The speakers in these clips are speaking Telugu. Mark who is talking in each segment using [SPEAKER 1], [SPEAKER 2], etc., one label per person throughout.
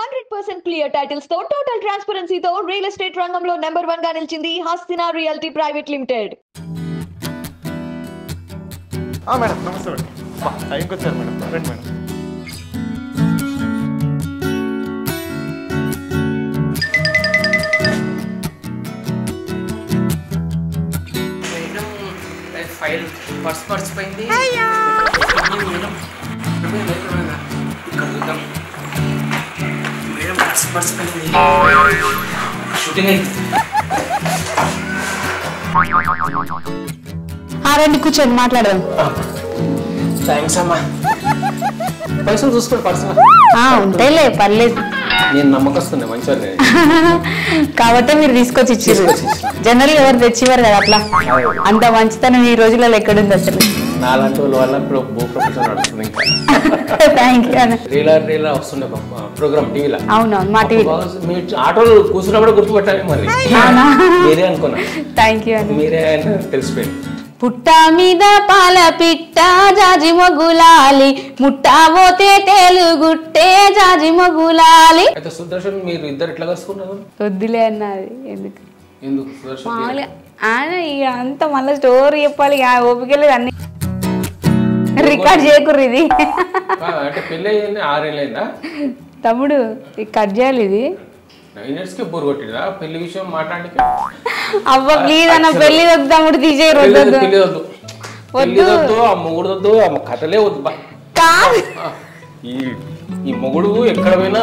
[SPEAKER 1] 100% clear titles తో total transparency తో real estate రంగంలో నంబర్ 1 గా నిలిచింది Hastina realty private limited.
[SPEAKER 2] Madam నమస్తే మేడం. టైంకి వచ్చారు మేడం. రండి మేడం.
[SPEAKER 3] ఫైల్ పర్స్ పోయింది. ఇక్కడ చూద్దాం. మేడం పర్స్ పోయింది. షూటింగ్ అయింది.
[SPEAKER 4] రండి కూర్చొని మాట్లాడదాం.
[SPEAKER 3] థ్యాంక్స్ అమ్మా. పైసలు చూసుకోండి పర్సనల్.
[SPEAKER 4] ఉంటాయిలే పర్లేదు.
[SPEAKER 3] నేను నమ్మకస్తున్నా మంచిగా
[SPEAKER 4] కాబట్టి మీరు తీసుకొచ్చి ఇచ్చారు. జనరల్ ఎవరు తెచ్చివారు కదా అట్లా. అంత మంచితనం ఈ రోజులలో ఎక్కడుంది అసలు.
[SPEAKER 3] నాలాంటి వాళ్ళ వల్ల ఇప్పుడు భూ ప్రపంచం నడుస్తుంది. ఇంకా
[SPEAKER 4] థ్యాంక్ యూ అన్న.
[SPEAKER 3] రీలా వస్తుండే ప్రోగ్రామ్ టీవీలో.
[SPEAKER 4] అవునవును మా టీవీ.
[SPEAKER 3] మీ ఆటోలు కూర్చున్నప్పుడు గుర్తుపట్టాలి మరి. మీరే అనుకున్నా.
[SPEAKER 4] థ్యాంక్ యూ అన్న.
[SPEAKER 3] మీరే ఆయన తెలిసిపోయింది.
[SPEAKER 4] పుట్ట మీద పాల పిట్ట జాజి మొగులాలి, ముట్టా పోతే తెలుగుట్టే జాజి మొగులాలి.
[SPEAKER 3] అయితే సుదర్శన్ మీరు ఇద్దరు ఎట్లా కలుసుకున్నారు?
[SPEAKER 4] వద్దులే అన్నది.
[SPEAKER 3] ఎందుకు సుదర్శన్
[SPEAKER 4] మామూలుగా ఆయన ఇక అంత మళ్ళీ స్టోరీ చెప్పాలి. ఓపిక లేదు, అన్ని రికార్డ్ చేయకుర్రు. ఇది
[SPEAKER 3] అంటే పెళ్ళి అయ్యింది 6 ఏళ్ళు అయిందా
[SPEAKER 4] తమ్ముడు? ఇది కట్ చేయాలి. ఇది
[SPEAKER 3] 9 yearsకి బోర్ కొట్టిందా పెళ్లి విషయం మాట్లాడడానికి?
[SPEAKER 4] అవ్వ ప్లీజ్ అన్న, పెళ్లి వద్దు తమ్ముడు, తీసేయరు.
[SPEAKER 3] పెళ్లి వద్దు, ఆ మొగుడు వద్దు, ఆ కథలే వద్దు. ఈ మొగుడు ఎక్కడ పోయినా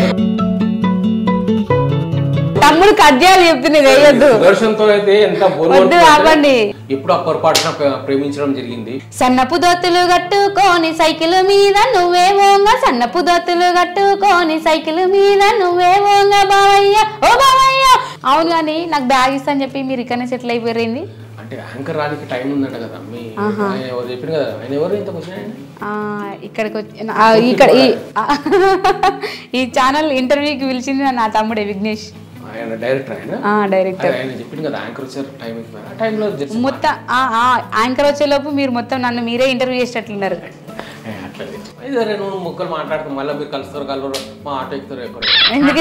[SPEAKER 4] తమ్ముడు కట్ చేయాలి చెప్తుంది. వేయొద్దు.
[SPEAKER 3] సుదర్శన్తో అయితే ఎంత బోర్
[SPEAKER 4] ఆపండి.
[SPEAKER 3] ఎప్పుడు ఆ పొరపాటున ప్రేమించడం జరిగింది.
[SPEAKER 4] సన్నపు దొత్తులు కట్టుకొని సైకిల్ మీద నువ్వే ఓంగ, సన్నపు దొత్తులు కట్టుకొని సైకిల్ మీద నువ్వే ఓంగ బావయ్య ఓ బావయ్య. అవును కానీ నాకు బ్యాగ్ ఇస్తా అని చెప్పి మీరు ఇక్కడనే సెటిల్ అయిపోయింది.
[SPEAKER 3] అంటే యాంకర్ రానికి టైం ఉందట కదా. మీ ఎవరు చెప్పింది కదా. ఆయన ఎవరు ఇంత క్వశ్చన్?
[SPEAKER 4] ఇక్కడికి ఇక్కడ ఈ ఛానల్ ఇంటర్వ్యూకి పిలిచింది నా తమ్ముడే విఘ్నేష్.
[SPEAKER 3] ఆయన డైరెక్టర్.
[SPEAKER 4] డైరెక్టర్.
[SPEAKER 3] ఆయన చెప్పింది కదా యాంకర్ వచ్చారు టైం అయిపోయింది. ఆ టైంలో
[SPEAKER 4] మొత్తం యాంకర్ వచ్చేలోపు మీరు మొత్తం నన్ను మీరే ఇంటర్వ్యూ చేసేటట్లున్నారు.
[SPEAKER 3] అట్లా నువ్వు ముక్కలు మాట్లాడుతూ మళ్ళీ మీరు కలుస్తారు మా ఆటో ఎక్కుతారు ఎక్కడ.
[SPEAKER 4] ఎందుకు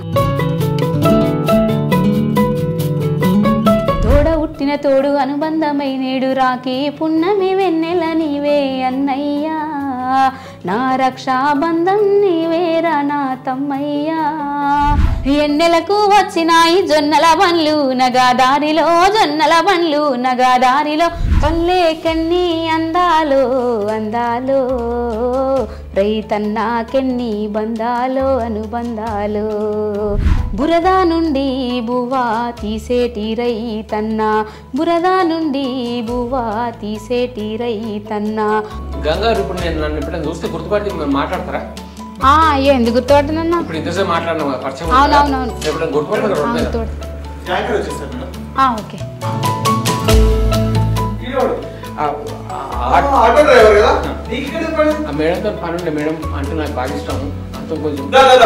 [SPEAKER 4] తోడ ఉట్టిన తోడు అనుబంధమై నేడు రాకి పున్నమి వెన్నెల నీవే అన్నయ్యా, నా రక్షాబంధం నీవేరా నా తమ్మయ్యా. ఎన్నెలకు వచ్చినాయి జొన్నల బండ్లు నగాదారిలో, జొన్నల బండ్లు నగాదారిలో, పల్లె కన్ని అందాలో అందాలో, రైతన్నా కెన్ని బంధాలో అనుబంధాలో, బురద నుండి బువ్వా తీసేటి రైతన్నా, బురద నుండి బువ్వా తీసేటి రైతన్నా.
[SPEAKER 3] గంగారు ఇప్పుడు నేను నన్ను ఎప్పుడైనా చూస్తే గుర్తుపట్టి మాట్లాడతారా?
[SPEAKER 4] అయ్యో ఎందుకు గుర్తుపడుతున్నా?
[SPEAKER 3] ఇప్పుడు ఇంతసేపు మాట్లాడినా పరిచయం.
[SPEAKER 4] అవునవునవును.
[SPEAKER 3] ఎప్పుడైనా గుర్తుపడతారు?
[SPEAKER 4] ఓకే.
[SPEAKER 3] మేడంతో పని ఉండే. మేడం అంటే నాకు బాగా ఇష్టం. అంత కొంచెం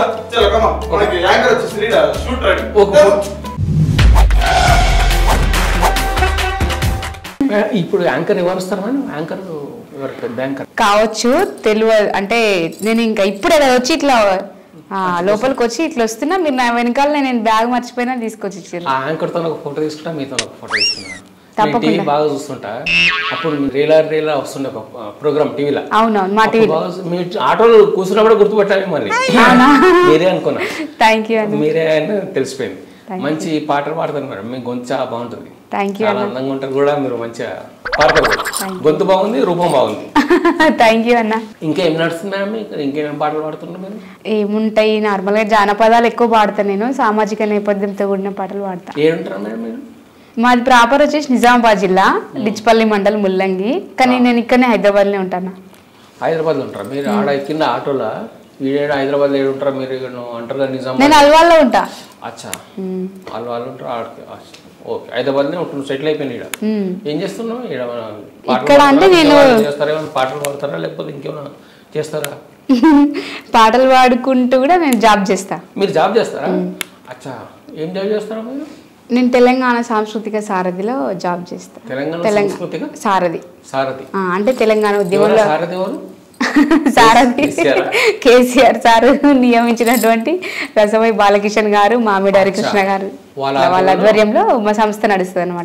[SPEAKER 3] ఇప్పుడు యాంకర్ ఎవరు వస్తారు మేడం? యాంకర్ ఎవరు? పెద్ద యాంకర్ కావచ్చు,
[SPEAKER 4] తెలియదు. అంటే నేను ఇంకా ఇప్పుడే వచ్చి ఇట్లా లోపలికి వచ్చి ఇట్లా వస్తున్నా, మీరు నా వెనకాల నేను బ్యాగ్ మర్చిపోయినా తీసుకొచ్చి ఇచ్చారు.
[SPEAKER 3] ఆ యాంకర్తో ఒక ఫోటో తీసుకుంటా, మీతో ఒక ఫోటో తీసుకున్నాను. టీవీ బాగా చూస్తుంటా. అప్పుడు రీలా వస్తుండే ఒక ప్రోగ్రామ్ టీవీలో.
[SPEAKER 4] అవునవును మా టీవీ.
[SPEAKER 3] మీ ఆటోలు కూర్చున్నప్పుడు గుర్తుపట్టాలి మరి. మీరే అనుకున్నా.
[SPEAKER 4] Thank you.
[SPEAKER 3] మీరే ఆయన తెలిసిపోయింది. మంచి పాటలు పాడతారు మేడం. మీ గొంతు చాలా బాగుంటుంది.
[SPEAKER 4] చాలా
[SPEAKER 3] అందంగా ఉంటారు కూడా. మీరు మంచిగా పాడతారు. గొంతు బాగుంది, రూపం బాగుంది.
[SPEAKER 4] థ్యాంక్ యూ అన్న.
[SPEAKER 3] ఇంకా ఏం నడుస్తుంది మేడం? ఇంకేమేమి పాటలు పాడుతున్నారు మీరు? ఏముంటాయి,
[SPEAKER 4] నార్మల్ గా జానపదాలు ఎక్కువ పాడతాను నేను. సామాజిక నేపథ్యంతో కూడిన పాటలు పాడతా.
[SPEAKER 3] ఏడుంటారా మేడం మీరు?
[SPEAKER 4] మాది ప్రాపర్ వచ్చేసి నిజామాబాద్ జిల్లా, డిచ్పల్లి మండల్, ముల్లంగి. కానీ నేను ఇక్కడనే హైదరాబాద్లో ఉంటాను.
[SPEAKER 3] హైదరాబాద్లో ఉంటారా మీరు? ఆడ కింద ఆటోలా ఈడేడు హైదరాబాద్ ఏడు ఉంటారా మీరు? అంటారు నిజామాబాద్.
[SPEAKER 4] నేను అల్వాల్లో ఉంటా.
[SPEAKER 3] అచ్చా, అల్వాళ్ళు ఉంటారా? ఓకే, హైదరాబాద్నే ఉంటున్నావు, సెటిల్ అయిపోయినా. ఈడ ఏం చేస్తున్నావు?
[SPEAKER 4] ఇక్కడ అంటే నేను
[SPEAKER 3] చేస్తారా? ఏమైనా పాటలు పాడతారా లేకపోతే ఇంకేమైనా చేస్తారా?
[SPEAKER 4] పాటలు పాడుకుంటూ కూడా నేను జాబ్ చేస్తా.
[SPEAKER 3] మీరు జాబ్ చేస్తారా? అచ్చా, ఏం జాబ్ చేస్తారా మీరు?
[SPEAKER 4] నేను తెలంగాణ సాంస్కృతిక సారథిలో జాబ్ చేస్తా.
[SPEAKER 3] తెలంగాణ సాంస్కృతిక
[SPEAKER 4] సారథి.
[SPEAKER 3] సారథి
[SPEAKER 4] అంటే తెలంగాణ ఉద్యమంలో
[SPEAKER 3] సారథి ఎవరు?
[SPEAKER 4] సారథి కేసీఆర్ సారు నియమించినటువంటి రసమై బాలకిషన్ గారు, మామిడి హరికృష్ణ గారు వాళ్ళ ఆధ్వర్యంలో మా సంస్థ నడుస్తుంది అనమాట.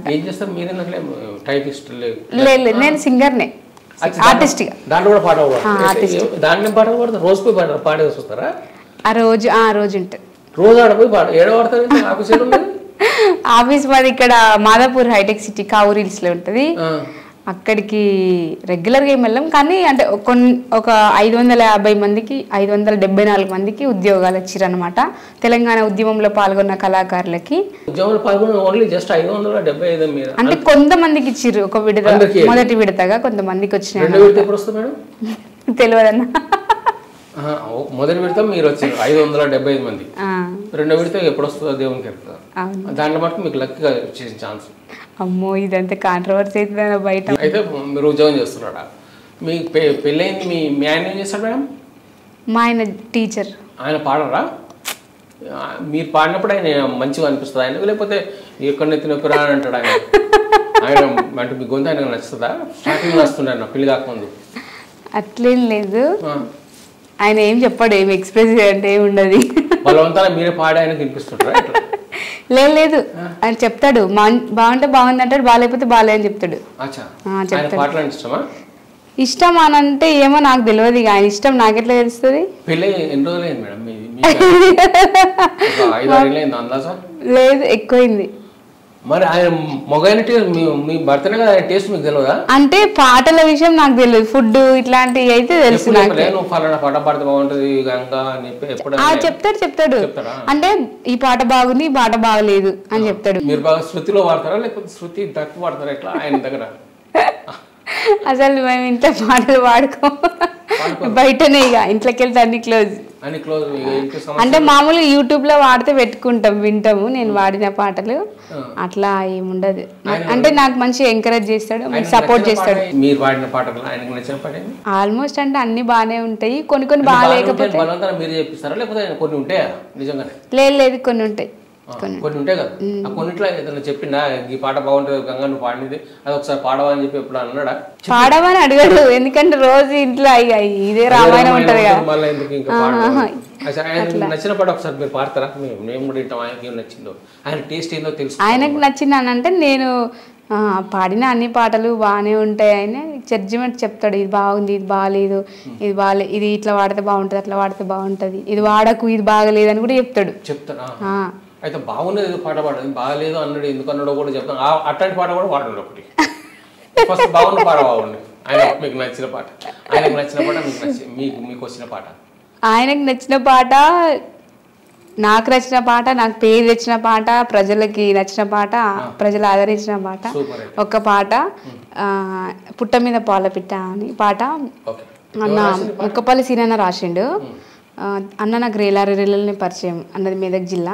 [SPEAKER 4] లేదు నేను సింగర్నే, ఆర్టిస్ట్ గా. ఆ రోజు ఉంటుంది. ఆఫీస్ మాది ఇక్కడ మాదాపూర్ హైటెక్ సిటీ కావూర్ హిల్స్ లో ఉంటది. అక్కడికి రెగ్యులర్గా ఏం వెళ్ళాం, కానీ అంటే ఒక 550 మందికి 574 మందికి ఉద్యోగాలు ఇచ్చారనమాట. తెలంగాణ ఉద్యమంలో పాల్గొన్న కళాకారులకి అంటే కొంతమందికి ఇచ్చిర్రు. ఒక విడత మొదటి విడతగా కొంతమందికి వచ్చినాయి. తెలియదన్నా.
[SPEAKER 3] మొదటి విడత మీరు వచ్చారు 575 మంది. రెండో విడత ఎప్పుడు వస్తుందో దేవునికి చెప్తారు. దాంట్లో మటుకు మీకు లక్కీగా వచ్చే ఛాన్స్.
[SPEAKER 4] అమ్మో ఇదంతా కాంట్రవర్సీ అవుతుంది బయట.
[SPEAKER 3] అయితే మీరు ఉద్యోగం చేస్తున్నాడా? మీ పెళ్ళైంది, మీ ఆయన ఏం చేస్తాడు మేడం?
[SPEAKER 4] మా ఆయన టీచర్.
[SPEAKER 3] ఆయన పాడరా? మీరు పాడినప్పుడు ఆయన మంచిగా అనిపిస్తుంది ఆయన, లేకపోతే ఎక్కడ నెత్తినొక్కరా అని అంటాడు ఆయన? ఆయన అంటే మీ గొంతు ఆయనకు నచ్చుతుందా? స్టార్టింగ్ వస్తుండే నా పెళ్లి కాకముందు.
[SPEAKER 4] అట్లేం లేదు, ఆయన ఏం చెప్పాడు, ఏం ఎక్స్ప్రెస్ అంటే ఏమి ఉండదు.
[SPEAKER 3] బలవంతాన మీరే పాడి ఆయనకు వినిపిస్తుంటారా?
[SPEAKER 4] లేదు ఆయన చెప్తాడు, బాగుంటే బాగుంది అంటాడు, బాగాలేకపోతే బాగాలే అని చెప్తాడు. ఇష్టం అని అంటే ఏమో నాకు తెలియదు, ఇక ఆయన ఇష్టం నాకెట్లా తెలుస్తుంది? లేదు ఎక్కువైంది.
[SPEAKER 3] మరి ఆయన మొగైన మీ భర్తనే కదా టేస్ట్ మీకు తెలియదా?
[SPEAKER 4] అంటే పాటల విషయం నాకు తెలియదు, ఫుడ్ ఇట్లాంటివి అయితే తెలుసు.
[SPEAKER 3] పాట పాడితే బాగుంటది
[SPEAKER 4] చెప్తాడు. అంటే ఈ పాట బాగుంది, ఈ పాట బాగలేదు అని చెప్తాడు.
[SPEAKER 3] మీరు బాగా శృతిలో వాడతారా లేకపోతే శృతి తక్కువ వాడతారా ఎట్లా ఆయన దగ్గర?
[SPEAKER 4] అసలు మేము ఇంట్లో పాటలు పాడుకో, బయటనే ఇక ఇంట్లోకి వెళ్తే అన్ని క్లోజ్. అంటే మామూలుగా యూట్యూబ్ లో వాడితే పెట్టుకుంటాం, వింటాము. నేను వాడిన పాటలు అట్లా ఏముండదు. అంటే నాకు మంచి ఎంకరేజ్ చేస్తాడు, సపోర్ట్ చేస్తాడు.
[SPEAKER 3] మీరు వాడిన పాటలు ఆయనకు నచ్చిన పాట
[SPEAKER 4] ఆల్మోస్ట్ అంటే అన్ని బాగానే ఉంటాయి, కొన్ని బాగాలేకపోతే
[SPEAKER 3] కొన్ని ఉంటాయా నిజంగానే?
[SPEAKER 4] లేదు కొన్ని ఉంటాయి.
[SPEAKER 3] కొన్ని ఉంటాయి కదా, కొన్నిట్లో ఏదైనా చెప్పిందా ఈ పాట బాగుంటుంది గంగా నువ్వు పాడింది అది ఒకసారి పాడవా అని చెప్పి ఎప్పుడు అన్నాడా?
[SPEAKER 4] పాడవని అడిగాడు, ఎందుకంటే రోజు ఇంట్లో ఇదే రామాయణం ఉంటది కదా.
[SPEAKER 3] మళ్ళీ ఎందుకు ఇంకా ఆయన నచ్చిన పాట ఒకసారి మీరు పాడతారా? మేము కూడా ఇంటాం. ఆయనకి ఏం నచ్చిందో, ఆయన టేస్ట్ ఏందో తెలుసు.
[SPEAKER 4] ఆయనకు నచ్చిందనంటే నేను పాడిన అన్ని పాటలు బాగానే ఉంటాయి. ఆయన జడ్జిమెంట్ చెప్తాడు, ఇది బాగుంది, ఇది బాగాలేదు, ఇది ఇట్లా వాడితే బాగుంటుంది, అట్లా వాడితే బాగుంటుంది, ఇది వాడకు, ఇది బాగలేదు అని కూడా చెప్తాడు.
[SPEAKER 3] అయితే బాగున్నది పాట పాడదు, బాగాలేదు అన్నాడు ఎందుకు అన్నాడో కూడా చెప్తాను. అట్లాంటి పాట కూడా పాడండి ఒకటి. ఫస్ట్ బాగున్న పాట బాగుంది, ఆయన మీకు నచ్చిన పాట, ఆయనకు నచ్చిన పాట, మీకు వచ్చిన పాట.
[SPEAKER 4] ఆయనకు నచ్చిన పాట, నాకు నచ్చిన పాట, నాకు పేరు తెచ్చిన పాట, ప్రజలకి నచ్చిన పాట, ప్రజలు ఆదరించిన పాట. ఒక పాట పుట్ట మీద పాల పిట్ట అని పాట అన్న ముక్కపల్లి సీనన్న రాసిండు. అన్న నాకు రేలారెల్లని పరిచయం అన్నది మెదక్ జిల్లా.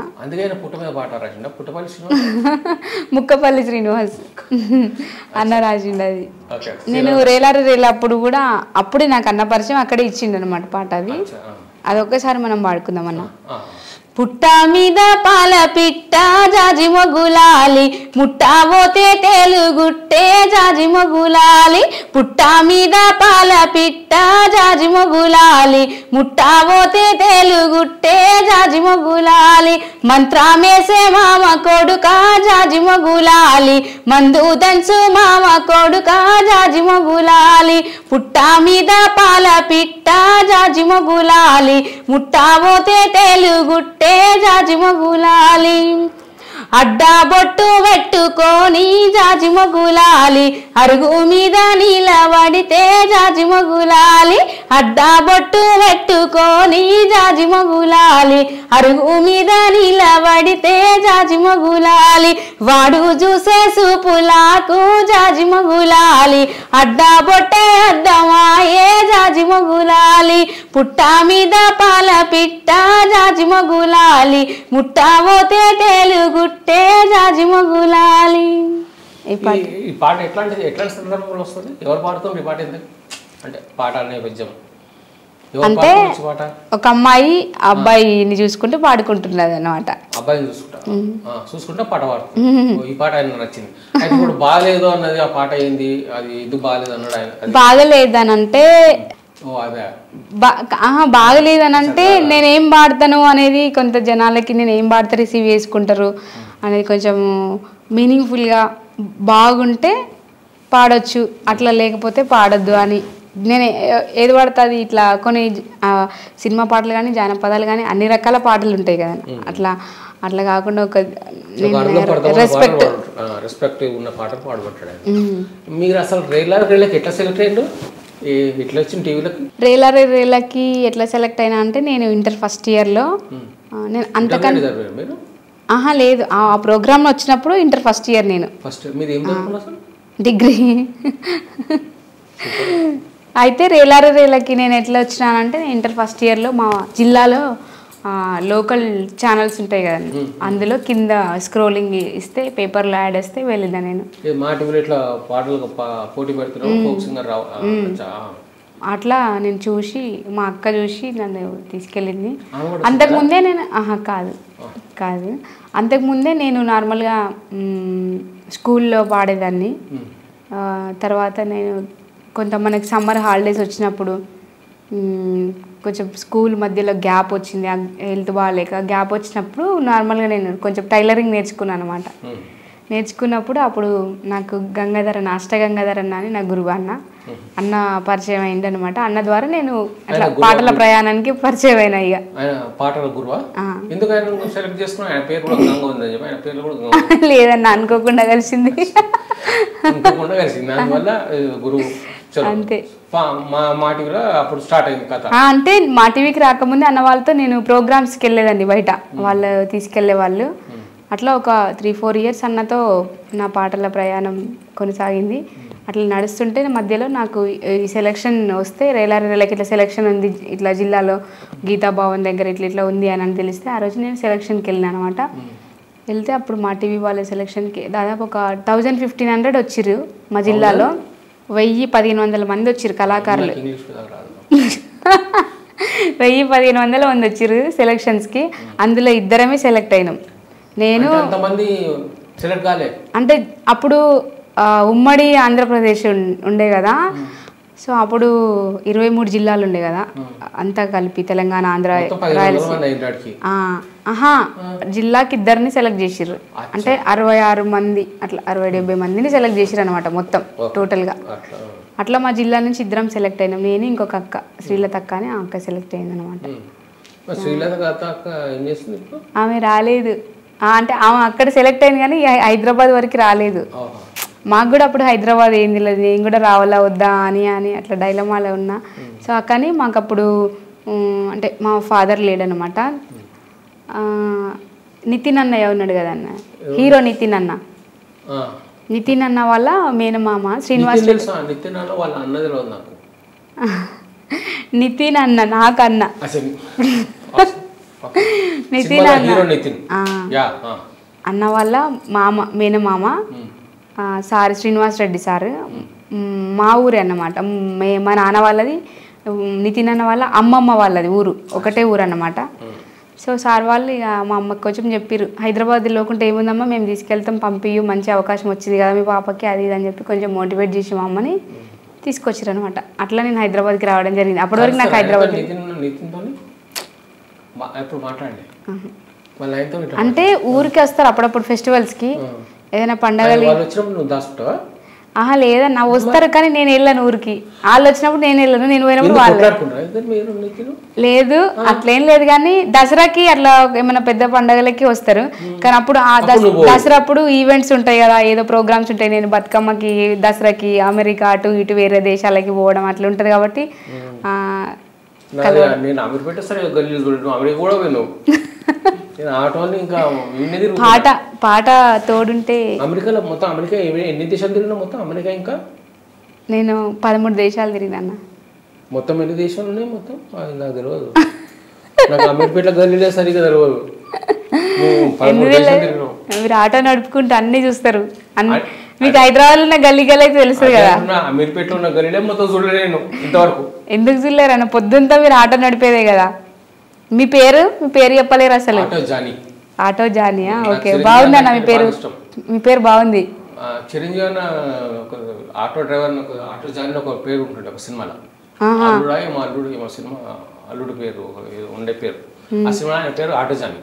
[SPEAKER 4] ముక్కపల్లి శ్రీనివాస్ అన్న రాసిండు అది. నేను రేలారెల్ల అప్పుడు కూడా అప్పుడే నాకు అన్న పరిచయం, అక్కడే ఇచ్చిండు అనమాట పాట. అది ఒక్కసారి మనం పాడుకుందాం అన్న. పుట్ట మీద పాల పిట్ట జాజి మొగులాలి, ముట్టా పోతే తెలుగుట్టే జాజి మొగులాలి. పుట్ట మీద పాల పిట్ట జాజి మొగులాలి, ముట్టా పోతే తెలుగుట్టే జాజి మొగులాలి. మంత్రమేసే మామ కొడుక జాజి మొగులాలి, మందు దంచు మామ కొడుక జాజి మొగులాలి. పుట్ట మీద పాల పిట్ట జాజి మొగులాలి, ముట్టా పోతే తెలుగుట్టే జాజి మొగులాలి. అడ్డా బొట్టు పెట్టుకొని జాజి మొగులాలి, అరుగు మీద నిలబడితే జాజి మొగులాలి. అడ్డా బొట్టు పెట్టుకొని జాజి మొగులాలి, అరుగు మీద నిలబడితే జాజి మొగులాలి. వాడు చూసే సూపులాకు జాజి మొగులాలి, అడ్డా బొట్టే అద్దమాయే జాజి మొగులాలి. పుట్ట మీద పాల పిట్ట జాజి మొగులాలి, ముట్టా పోతే తెలుగుట్టే జాజి మొగులాలి.
[SPEAKER 3] ఈ పాట ఎట్లాంటి సందర్భంలో వస్తుంది? ఎవరు పాడుతుంది ఈ పాట? అంటే పాట నేపథ్యం
[SPEAKER 4] అంటే ఒక అమ్మాయి అబ్బాయిని చూసుకుంటూ పాడుకుంటున్నది అన్నమాట.
[SPEAKER 3] అబ్బాయిని చూసుకుంటా పాట పాడుతుంది. ఈ పాట ఆయన నచ్చింది. అయితే ఇప్పుడు బాగాలేదు అన్నది ఆ పాట ఏంది? అది ఇది బాగాలేదు అన్నాడు ఆయన.
[SPEAKER 4] బాగలేదనంటే
[SPEAKER 3] ఓ అదే
[SPEAKER 4] బాగలేదని అంటే నేనేం పాడతాను అనేది కొంత జనాలకి నేను ఏం పాడితే రిసీవ్ చేసుకుంటారు అనేది కొంచెం మీనింగ్ఫుల్గా బాగుంటే పాడొచ్చు, అట్లా లేకపోతే పాడొద్దు అని నేను ఏది పడుతుంది. ఇట్లా కొన్ని సినిమా పాటలు కానీ జానపదాలు కానీ అన్ని రకాల పాటలు ఉంటాయి కదా, అట్లా అట్లా కాకుండా ఒక
[SPEAKER 3] రెస్పెక్ట్ ఉన్న పాట పాడబట్టాడు. మీరు అసలు రేళ్ళకి ఎట్లా సెలెక్ట్ అయ్యారు? ఎట్లా వచ్చింది టీవీలోకి?
[SPEAKER 4] రేలకి ఎట్లా సెలెక్ట్ అయినా అంటే నేను ఇంటర్ ఫస్ట్ ఇయర్లో నేను అంతకన్నా
[SPEAKER 3] మీరు
[SPEAKER 4] లేదు ఆ ప్రోగ్రామ్ వచ్చినప్పుడు ఇంటర్ ఫస్ట్ ఇయర్ నేను
[SPEAKER 3] ఫస్ట్ మీరు ఏం చదువుకున్నారు అసలు?
[SPEAKER 4] డిగ్రీ. అయితే రేలకి నేను ఎట్లా వచ్చినానంటే నేను ఇంటర్ ఫస్ట్ ఇయర్లో మా జిల్లాలో లోకల్ ఛానల్స్ ఉంటాయి కదండి, అందులో కింద స్క్రోలింగ్ ఇస్తే పేపర్లో యాడ్ వస్తే వెళ్ళిందా నేను.
[SPEAKER 3] మా టీవీలో ఇట్లా పాటలు పోటీ పెడుతున్నాం
[SPEAKER 4] అట్లా నేను చూసి మా అక్క చూసి నన్ను తీసుకెళ్ళింది. అంతకుముందే నేను కాదు అంతకుముందే నేను నార్మల్గా స్కూల్లో పాడేదాన్ని. తర్వాత నేను కొంత మనకి సమ్మర్ హాలిడేస్ వచ్చినప్పుడు కొంచెం స్కూల్ మధ్యలో గ్యాప్ వచ్చింది, హెల్త్ బాగాలేక గ్యాప్ వచ్చినప్పుడు నార్మల్గా నేను కొంచెం టైలరింగ్ నేర్చుకున్నాను అనమాట. నేర్చుకున్నప్పుడు అప్పుడు నాకు అష్టగంగాధరన్న అని నా గురువు అన్న పరిచయం అయింది అనమాట. అన్న ద్వారా నేను అట్లా పాటల ప్రయాణానికి పరిచయం అయినా. ఇక
[SPEAKER 3] పాటల గురువా?
[SPEAKER 4] లేదన్న అనుకోకుండా కలిసింది అంతే. అంటే మా టీవీకి రాకముందే అన్న వాళ్ళతో నేను ప్రోగ్రామ్స్కి వెళ్ళేదండి, బయట వాళ్ళు తీసుకెళ్లే వాళ్ళు. అట్లా ఒక 3-4 ఇయర్స్ అన్నతో నా పాటల ప్రయాణం కొనసాగింది. అట్లా నడుస్తుంటే మధ్యలో నాకు ఈ సెలెక్షన్ వస్తే రేలకి ఇట్లా సెలెక్షన్ ఉంది ఇట్లా జిల్లాలో గీతాభవన్ దగ్గర ఇట్లా ఉంది అని తెలిస్తే ఆ రోజు నేను సెలెక్షన్కి వెళ్ళినా అనమాట. వెళ్తే అప్పుడు మా టీవీ వాళ్ళ సెలెక్షన్కి దాదాపు ఒక 1000-1500 వచ్చిర్రు మా జిల్లాలో. 1000-1500 మంది వచ్చిర్రు కళాకారులు. 1000-1500 మంది వచ్చిర్రు సెలెక్షన్స్కి. అందులో ఇద్దరమే సెలెక్ట్ అయినాం. నేను అంటే అప్పుడు ఉమ్మడి ఆంధ్రప్రదేశ్ ఉండే కదా, సో అప్పుడు 23 జిల్లాలు ఉండే కదా, అంతా కలిపి తెలంగాణ, ఆంధ్ర, రాయలసీమ. జిల్లాకి ఇద్దరిని సెలెక్ట్ చేసిర్రు. అంటే 66 మంది అట్లా 60-70 మందిని సెలెక్ట్ చేసిర్రు అనమాట మొత్తం టోటల్గా. అట్లా మా జిల్లా నుంచి ఇద్దరం సెలెక్ట్ అయినాం, నేను ఇంకొక అక్క శ్రీలత అక్క అని. ఆ అక్క సెలెక్ట్ అయింది అనమాట. ఆమె రాలేదు, అంటే ఆమె అక్కడ సెలెక్ట్ అయింది కానీ హైదరాబాద్ వరకు రాలేదు. మాకు కూడా అప్పుడు హైదరాబాద్ ఏంది లేదు, నేను కూడా రావాలా వద్దా అని అట్లా డైలమాలో ఉన్నా. సో కానీ మాకు అప్పుడు అంటే మా ఫాదర్ లేడనమాట. నితిన్ అన్నయ్య ఉన్నాడు కదా అన్న, హీరో నితిన్ అన్న వాళ్ళ మేనమామ శ్రీనివాస్. నితిన్ అన్న నాకన్నా నితిన్ అన్న వాళ్ళ మేనమామ సార్ శ్రీనివాస్ రెడ్డి సార్ మా ఊరే అన్నమాట. మా నాన్న వాళ్ళది నితిన్ అన్న వాళ్ళ అమ్మమ్మ వాళ్ళది ఊరు, ఒకటే ఊరు అన్నమాట. సో సార్ వాళ్ళు ఇక మా అమ్మకి కొంచెం చెప్పారు, హైదరాబాద్ లోకుంటే ఏముందమ్మా మేము తీసుకెళ్తాం, పంపియ్యు, మంచి అవకాశం వచ్చింది కదా మీ పాపకి అది ఇది అని చెప్పి కొంచెం మోటివేట్ చేసి మా అమ్మని తీసుకొచ్చారు అనమాట. అట్లా నేను హైదరాబాద్కి రావడం జరిగింది. అప్పటి వరకు నాకు హైదరాబాద్ అంటే ఊరికి వస్తారు అప్పుడప్పుడు ఫెస్టివల్స్కి, ఏదైనా పండగలు. లేదన్నా వస్తారు కానీ నేను వెళ్ళాను ఊరికి. వాళ్ళు వచ్చినప్పుడు నేను వెళ్ళాను, నేను పోయినప్పుడు వాళ్ళు లేదు, అట్లేం లేదు. కానీ దసరాకి అట్లా ఏమైనా పెద్ద పండగలకి వస్తారు. కానీ అప్పుడు ఆ దసరా అప్పుడు ఈవెంట్స్ ఉంటాయి కదా, ఏదో ప్రోగ్రామ్స్ ఉంటాయి. నేను బతుకమ్మకి దసరాకి అమెరికా అటు ఇటు వేరే దేశాలకి పోవడం అట్లా ఉంటుంది కాబట్టి పాట తోడుంటే
[SPEAKER 3] అమెరికాలో మొత్తం అమెరికా ఎన్ని దేశాలు తిరిగినా మొత్తం అమెరికా ఇంకా
[SPEAKER 4] నేను 13 దేశాలు తిరిగినా.
[SPEAKER 3] మొత్తం ఎన్ని దేశాలు ఉన్నాయి మొత్తం నాకు తెలియదు. నాకు అమీర్పేట గల్లీలో సరిగా తెలియదు.
[SPEAKER 4] మీరు ఆటో నడుపుకుంటూ అన్ని చూస్తారు. మీకు హైదరాబాద్ ఉన్న గల్లీ గల్లీ అయితే తెలుస్తుంది కదా.
[SPEAKER 3] అమీర్పేటలో ఉన్న గల్లీలో మొత్తం చూడలేను ఇంతవరకు.
[SPEAKER 4] ఎందుకు చూడలేరు పొద్దుంతా మీరు ఆటో నడిపేదే కదా. మీ పేరు చెప్పలేరు అసలు. ఆటో జానియా? ఓకే, బాగుందన్న మీ పేరు బాగుంది.
[SPEAKER 3] చిరంజీవి అన్న ఆటో డ్రైవర్ ఆటో జాని ఒక పేరు ఉంటుంది ఒక సినిమాలో. అల్లుడా ఏమో సినిమా అల్లుడు పేరు ఏదో ఉండే పేరు. ఆ సినిమా ఆయన పేరు ఆటో జానీ.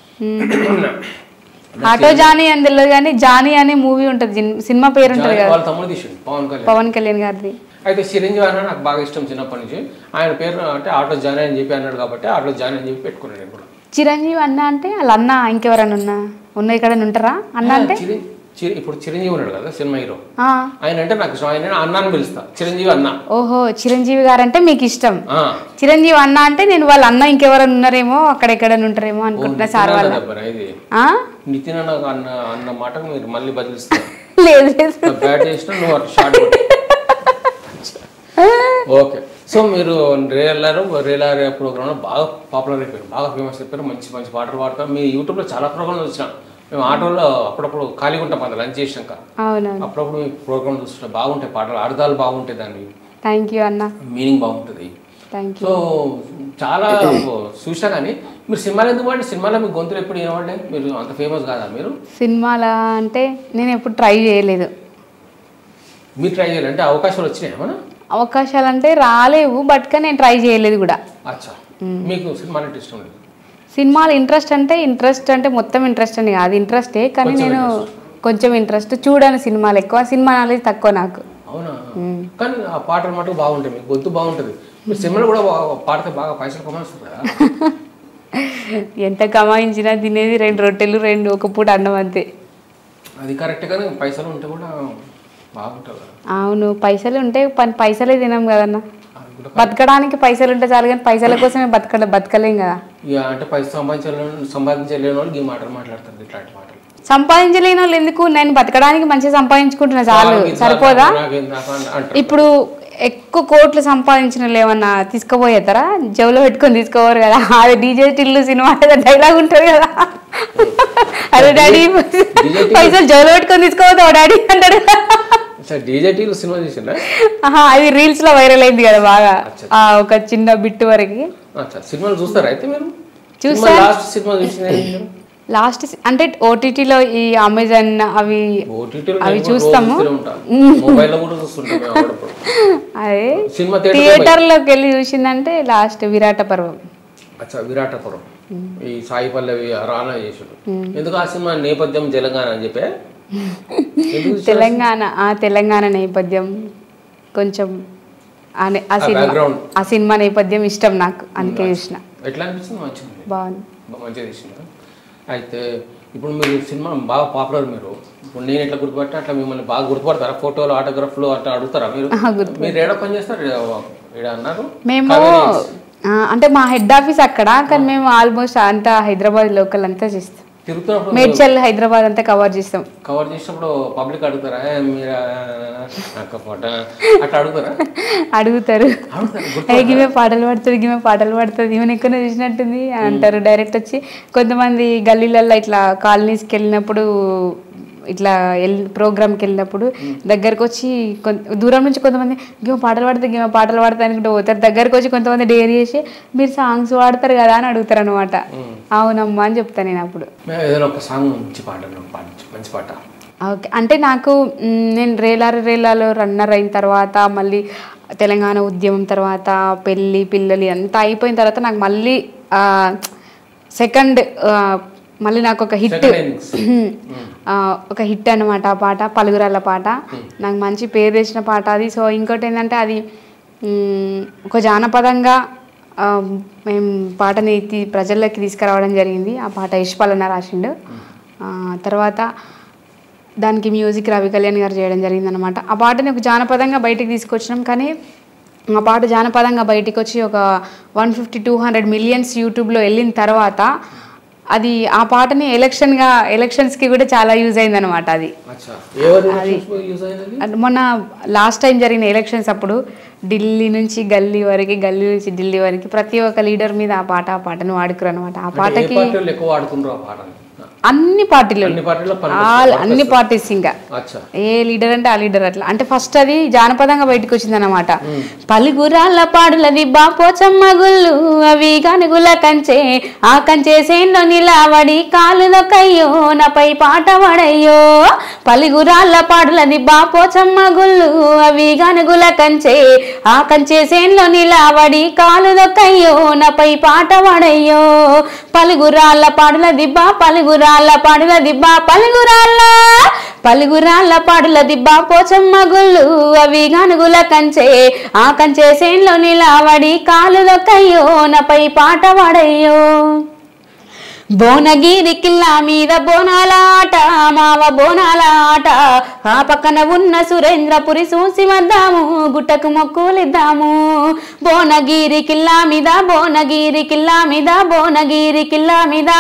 [SPEAKER 4] ఆటో జానీ అని తెలియదు కానీ జానీ అనే మూవీ ఉంటుంది, సినిమా పేరు ఉంటుంది కదా,
[SPEAKER 3] వాళ్ళ తమ్ముడు తీసిండు
[SPEAKER 4] పవన్ కళ్యాణ్ గారిది.
[SPEAKER 3] అయితే చిరంజీవి అన్న నాకు బాగా ఇష్టం చిన్నప్పటి నుంచి. ఆయన పేరు అంటే ఆటో జానీ అని చెప్పి అన్నాడు కాబట్టి ఆటో జానీ అని చెప్పి పెట్టుకున్నాను నేను కూడా.
[SPEAKER 4] చిరంజీవి అన్న అంటే వాళ్ళ అన్న ఇంకెవరైనా ఉన్న ఇక్కడ ఉంటారా అన్న అంటే?
[SPEAKER 3] ఇప్పుడు చిరంజీవి ఉన్నాడు కదా సినిమా హీరో, ఆయన అంటే నాకు ఇష్టం. ఆయన అన్నాను పిలుస్తా, చిరంజీవి అన్న.
[SPEAKER 4] ఓహో, చిరంజీవి గారు అంటే మీకు ఇష్టం. చిరంజీవి అన్న అంటే నేను వాళ్ళ అన్న ఇంకెవరైనా ఉన్నారేమో అక్కడెక్కడ ఉంటారేమో అనుకుంటున్నా సార్ వాళ్ళ.
[SPEAKER 3] నితిన్ అన్న మాటకు మీరు మళ్ళీ బదిలిస్తారు.
[SPEAKER 4] లేదు లేదు,
[SPEAKER 3] బ్యాట్ చేసిన నువ్వు అటు షార్ట్. ఓకే, సో మీరు రేలారే ప్రోగ్రామ్ బాగా పాపులర్ అయిపోయారు, బాగా ఫేమస్ అయిపోయారు, మంచి మంచి పాటలు పాడతారు. మీ యూట్యూబ్లో చాలా ప్రోగ్రామ్లు వచ్చినా మేము ఆటోలో అప్పుడప్పుడు ఖాళీగా ఉంటాం అంత లంచ్ చేసినాక, అప్పుడప్పుడు మీ ప్రోగ్రామ్ చూస్తుంటే బాగుంటాయి పాటలు, అర్థాలు బాగుంటాయి, దాన్ని
[SPEAKER 4] థ్యాంక్ యూ అన్న,
[SPEAKER 3] మీనింగ్ బాగుంటుంది. సో చాలా చూసినా కానీ మీరు సినిమాలు ఎందుకు పాడి? సినిమాలో మీ గొంతులు ఎప్పుడు ఏమంటే మీరు అంత ఫేమస్ కాదా? మీరు
[SPEAKER 4] సినిమాలో అంటే నేను ఎప్పుడు ట్రై చేయలేదు.
[SPEAKER 3] మీరు ట్రై చేయాలి అంటే అవకాశాలు వచ్చినాయి ఏమన్నా?
[SPEAKER 4] అవకాశాలు అంటే రాలేవు, బట్ కానీ నేను ట్రై చేయలేదు కూడా.
[SPEAKER 3] అచ్చా, మీకు సినిమాలు అంటే ఇష్టం లేదు?
[SPEAKER 4] సినిమాలు ఇంట్రెస్ట్ అంటే మొత్తం ఇంట్రెస్ట్ అని కాదు, ఇంట్రెస్టే, కానీ నేను కొంచెం ఇంట్రెస్ట్ చూడను సినిమాలు, ఎక్కువ సినిమా నాలెడ్జ్ తక్కువ నాకు.
[SPEAKER 3] అవునా? కానీ ఆ పాటలు మటుకు బాగుంటాయి, మీకు గొంతు బాగుంటుంది, మీరు సినిమాలు కూడా పాడితే బాగా పైసలు కమాయిస్తారు కదా?
[SPEAKER 4] ఎంత కమాయించినా తినేది 2 రొట్టెలు 2 ఒక పూట అన్నం అంతే.
[SPEAKER 3] అది కరెక్ట్, కానీ పైసలు ఉంటే కూడా బాగుంటుంది.
[SPEAKER 4] అవును, పైసలు ఉంటే పైసలే తినాం కదన్నా, బతకడానికి పైసలు ఉంటే చాలు, కానీ పైసల కోసమే బతకలేం కదా.
[SPEAKER 3] అంటే పైసలు సంపాదించలేని వాళ్ళు ఈ మాటలు మాట్లాడతారు, ఇట్లాంటి మాటలు.
[SPEAKER 4] సంపాదించలేని వాళ్ళు ఎందుకు, నేను బతకడానికి మంచిగా సంపాదించుకుంటున్నా చాలు, సరిపోదా? ఇప్పుడు ఎక్కువ కోట్లు సంపాదించిన వాళ్ళు ఏమన్నా తీసుకుపోయేస్తారా? జేబులో పెట్టుకొని తీసుకోవాలి కదా, అది డీజే టిల్లు సినిమా డైలాగ్ ఉంటుంది కదా, అరే డాడీ పైసలు జేబులో పెట్టుకొని తీసుకోవద్దావు డాడీ అంటాడు. అది రీల్స్ లో వైరల్ అయింది కదా బాగా, ఒక చిన్న బిట్ వరకు.
[SPEAKER 3] సినిమాలు చూస్తారా అయితే మీరు?
[SPEAKER 4] చూస్తా. లాస్ట్ అంటే ఓటీటీలో ఈ అమెజాన్ అవి చూస్తాము, అదే థియేటర్ లోకి వెళ్ళి చూసిందంటే లాస్ట్ విరాట పర్వం.
[SPEAKER 3] విరాటపురం ఈ సాయి పల్లవి రానా చేసుడు. ఎందుకు ఆ సినిమా నేపథ్యం తెలంగాణ అని చెప్పే?
[SPEAKER 4] తెలంగాణ నేపథ్యం కొంచెం ఆ సినిమా నేపథ్యం ఇష్టం నాకు, అందుకే చూసిన.
[SPEAKER 3] ఎట్లా అనిపిస్తుంది? మంచిగా
[SPEAKER 4] బాగుంది,
[SPEAKER 3] మంచిగా తీసింది. అయితే ఇప్పుడు మీరు సినిమా బాగా పాపులర్, మీరు ఇప్పుడు నేను ఎట్లా గుర్తుపట్టా అట్లా మిమ్మల్ని బాగా గుర్తుపడతారా? ఫోటోలు ఆటోగ్రాఫ్లు అట్లా అడుగుతారా మీరు? మీరు ఏడా పని చేస్తారు అన్నారు?
[SPEAKER 4] మేము అంటే మా హెడ్ ఆఫీస్ అక్కడ, కానీ మేము ఆల్మోస్ట్ అంతా హైదరాబాద్ లోకల్ అంతా చేస్తాం, మేడ్చల్ హైదరాబాద్ అంతా కవర్ చేస్తాం.
[SPEAKER 3] కవర్ చేసినప్పుడు పబ్లిక్ అడుగుతారా మీరు అట్లా అడుగుతారా?
[SPEAKER 4] అడుగుతారు, గిమే పాటలు పాడుతుంది ఈమెను ఎక్కడ చూసినట్టుంది అని అంటారు డైరెక్ట్ వచ్చి. కొంతమంది గల్లీలలో ఇట్లా కాలనీస్కి వెళ్ళినప్పుడు, ఇట్లా ప్రోగ్రామ్కి వెళ్ళినప్పుడు దగ్గరకు వచ్చి దూరం నుంచి కొంతమంది గిమ పాటలు పాడుతుంది అనుకుంటూ పోతారు, దగ్గరకు వచ్చి కొంతమంది డేర్ చేసి మీరు సాంగ్స్ పాడతారు కదా అని అడుగుతారు అనమాట. అవునమ్మా అని చెప్తాను నేను అప్పుడు. ఓకే, అంటే నాకు నేను రేలాలో రన్నర్ అయిన తర్వాత, మళ్ళీ తెలంగాణ ఉద్యమం తర్వాత, పెళ్ళి పిల్లలు అంతా అయిపోయిన తర్వాత నాకు మళ్ళీ మళ్ళీ నాకు ఒక హిట్ అనమాట ఆ పాట, పలుగురాళ్ళ పాట. నాకు మంచి పేరు తెచ్చిన పాట అది. సో ఇంకోటి ఏంటంటే అది ఒక జానపదంగా మేము పాటని ప్రజల్లోకి తీసుకురావడం జరిగింది. ఆ పాట యశ్పాలన్న రాసిండు. తర్వాత దానికి మ్యూజిక్ రవి కళ్యాణ్ గారు చేయడం జరిగింది అనమాట. ఆ పాటని ఒక జానపదంగా బయటికి తీసుకొచ్చినాం, కానీ ఆ పాట జానపదంగా బయటికి వచ్చి ఒక 150-200 మిలియన్స్ యూట్యూబ్లో వెళ్ళిన తర్వాత అది ఆ పాటని ఎలక్షన్స్కి కూడా చాలా యూజ్ అయింది అనమాట. అది మొన్న లాస్ట్ టైం జరిగిన ఎలక్షన్స్ అప్పుడు ఢిల్లీ నుంచి గల్లీ వరకు, గల్లీ నుంచి ఢిల్లీ వరకు ప్రతి ఒక్క లీడర్ మీద ఆ పాటను వాడుకురు అనమాట. ఆ పాటకి అన్ని పార్టీలు అన్ని పార్టీస్ ఇంకా ఏ లీడర్ అంటే ఆ లీడర్ అట్లా అంటే ఫస్ట్ అది జానపదంగా బయటకు వచ్చింది అనమాట. పలుగురాళ్ళ పాడులది బాపోచమ్మ గుళ్ళు అవి గనుగుల కంచే ఆ కంచే సేన్లో నిలవడి కాలు దొక్కయ్యో నాపై పాట పడయ్యో. పలుగురాళ్ళ పాడులది బాపోచమ్మ గుళ్ళు అవి గనుగుల కంచే ఆ కంచే సేన్లో నిలవడి కాలు దొక్కయ్యో నాపై పాట పడయ్యో. పలుగురాళ్ళ పాడుల దిబ్బ పలుగురాళ్ళ పాడుల దిబ్బ పలుగురాళ్ళ పాడుల దిబ్బ పోచమ్మ గుళ్ళు అవి గనుగుల కంచే ఆ కంచే సేన్లో నిలవడి కాలు దొక్కయ్యో నాపై పాట పడయ్యో. భువనగిరి కిల్లా మీద బోనాల ఆట మావ బోనాల ఆట ఆ పక్కన ఉన్న సురేంద్రపురి చూసి వద్దాము గుట్టకు మొక్కులిద్దాము. భువనగిరి కిల్లా మీద భువనగిరి కిల్లా మీద భువనగిరి కిల్లా మీద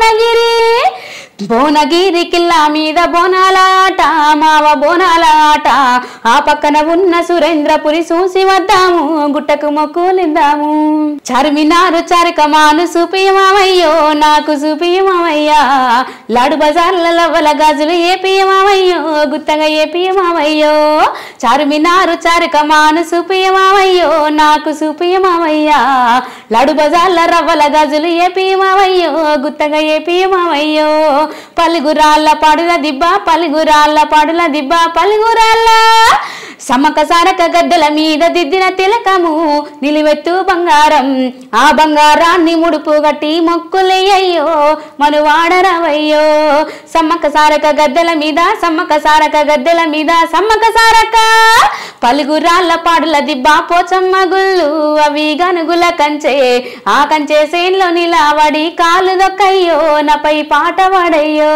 [SPEAKER 4] భువనగిరి కిల్లా మీద బోనాల ఆట మావ బోనాల ఆట ఆ పక్కన ఉన్న సురేంద్రపురి చూసి వద్దాము గుట్టకు మొక్కులిద్దాము. చార్మినారు చారకమాను చూపియమావయ్యో నాకు చూపియమావయ్యా. లాడు బజార్ల లవ్వల గాజులు ఏపియమావయ్యో గుత్తగా ఏపియమావయ్యో. చార్మినారు చారకమాను చూపియమావయ్యో నాకు చూపియమావయ్యా. లాడు బజార్ల రవ్వల గాజులు ఏపియమావయ్యో గుత్తగా ఏపియమావయ్యో. పలుగురాళ్ళ పాడుల దిబ్బ పలుగురాళ్ళ పాడుల దిబ్బ పలుగురాళ్ళ సమ్మక సారక గద్దెల మీద దిద్దిన తిలకము నిలువెత్తు బంగారం ఆ బంగారాన్ని ముడుపు గట్టి మొక్కులయ్యో మనువాడరవయ్యో. సమ్మక సారక గద్దెల మీద సమ్మక సారక గద్దెల మీద సమ్మక సారక పలుగురాళ్ళ పాడుల దిబ్బ పోచమ్మ గుళ్ళు అవి గనుగుల కంచే ఆ కంచే సేన్లో నిలవడి కాలు దొక్కయ్యో నాపై పాట పడయ్యో.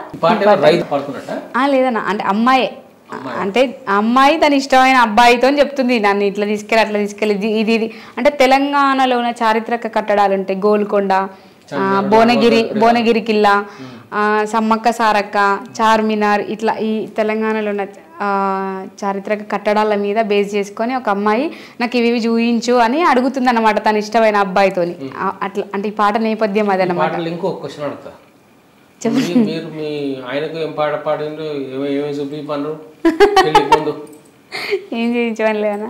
[SPEAKER 4] లేదన్నా అంటే అమ్మాయి అంటే అమ్మాయి తన ఇష్టమైన అబ్బాయితో చెప్తుంది నన్ను ఇట్లా తీసుకెళ్ళి అట్లా తీసుకెళ్ళి ఇది అంటే తెలంగాణలో ఉన్న చారిత్రక కట్టడాలు ఉంటాయి. గోల్కొండ, భువనగిరి కిల్లా, సమ్మక్క సారక్క, చార్మినార్ ఇట్లా ఈ తెలంగాణలో ఉన్న చారిత్రక కట్టడాల మీద బేస్ చేసుకొని ఒక అమ్మాయి నాకు ఇవి చూయించు అని అడుగుతుంది అన్నమాట తన ఇష్టమైన అబ్బాయితోని. అట్లా అంటే ఈ పాట నేపథ్యం అది అన్నమాట.
[SPEAKER 3] మీరు మీ ఆయనకు ఏం పాట పాడిండ్రు ఏమేమి చూపించు
[SPEAKER 4] ఏం చేయించమని లేదన్నా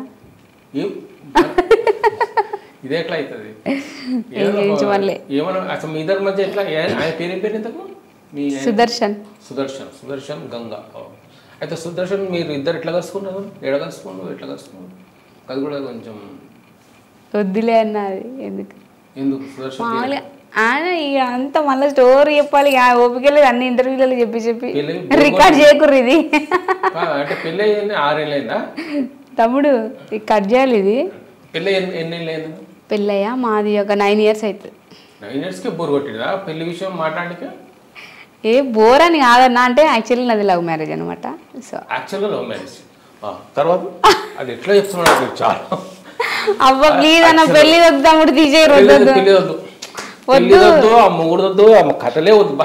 [SPEAKER 3] ఇదే ఎట్లా అవుతుంది
[SPEAKER 4] ఏమన్నా
[SPEAKER 3] అసలు మీ ఇద్దరి మధ్య ఎట్లా ఆయన పేరు పేరు ఎంతకు సుదర్శన్ గంగా. అయితే సుదర్శన్ మీరు ఇద్దరు ఎట్లా కలుసుకున్నారు ఎట్లా కలుసుకున్నారు అది కూడా కొంచెం
[SPEAKER 4] వద్దులే అన్నది
[SPEAKER 3] ఎందుకు సుదర్శన్
[SPEAKER 4] ఆయన ఇక అంత మళ్ళీ స్టోరీ చెప్పాలి ఓపిక లేదు అన్ని ఇంటర్వ్యూలలో చెప్పి రికార్డ్ చేయకుర్రు ఇది
[SPEAKER 3] అంటే పెళ్ళి 6 ఏళ్ళైందా
[SPEAKER 4] తమ్ముడు కట్ చేయాలి ఇది.
[SPEAKER 3] పెళ్ళి ఎన్ని ఏళ్ళైంది?
[SPEAKER 4] పెళ్ళయ్యా మాది ఒక 9 years అవుతుంది.
[SPEAKER 3] 9 years బోర్ కొట్టిందా పెళ్లి విషయం మాట్లాడడానికి?
[SPEAKER 4] ఏ బోర్ అని కాదన్నా అంటే యాక్చువల్లీ నాది లవ్ మ్యారేజ్ అనమాట. సో
[SPEAKER 3] యాక్చువల్గా లవ్ మ్యారేజ్ తర్వాత అది ఎట్లా చెప్తున్నాడు చాలా
[SPEAKER 4] అవ్వ ప్లీజ్ అన్న పెళ్లి వద్దు తమ్ముడు తీసేయరు
[SPEAKER 3] వద్దు ఆ మొగుడు వద్దు ఆ కథలే వద్దు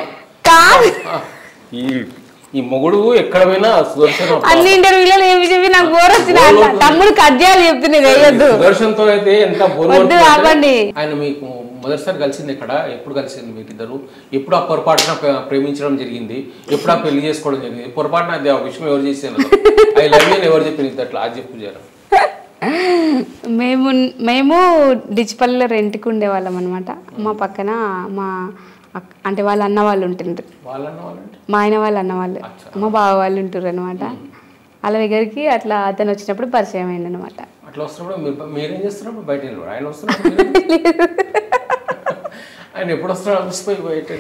[SPEAKER 3] ఈ మొగుడు ఎక్కడ పోయినా
[SPEAKER 4] అన్ని ఇంటర్వ్యూలలో ఏమి చెప్పి నాకు బోర్ వచ్చింది తమ్ముడు కట్ చేయాలి చెప్తున్నది
[SPEAKER 3] సుదర్శన్తో అయితే ఎంత బోర్
[SPEAKER 4] ఆపండి.
[SPEAKER 3] ఆయన మీకు మొదటిసారి కలిసింది ఎక్కడ ఎప్పుడు కలిసింది మీరిద్దరు ఎప్పుడు ఆ పొరపాటున ప్రేమించడం జరిగింది ఎప్పుడు ఆ పెళ్లి చేసుకోవడం జరిగింది పొరపాటున అది ఆ విషయం ఎవరు చేసాను ఐ లవ్ యూ ఎవరు చెప్పింది అట్లా అది చెప్పు జర.
[SPEAKER 4] మేము డిచ్పల్లిలో రెంట్కి ఉండేవాళ్ళం అనమాట. మా పక్కన మా అంటే వాళ్ళ అన్న వాళ్ళు ఉంటుండ్రు మా ఆయన వాళ్ళ అన్న వాళ్ళు మా బావ వాళ్ళు ఉంటుర్రు అనమాట. వాళ్ళ దగ్గరికి అట్లా అతను వచ్చినప్పుడు పరిచయం అయింది అనమాట.
[SPEAKER 3] అట్లా వస్తున్నప్పుడు మీరేం చేస్తున్నప్పుడు బయట ఆయన వస్తున్నారు ఆయన ఎప్పుడు వస్తున్నాడు బయట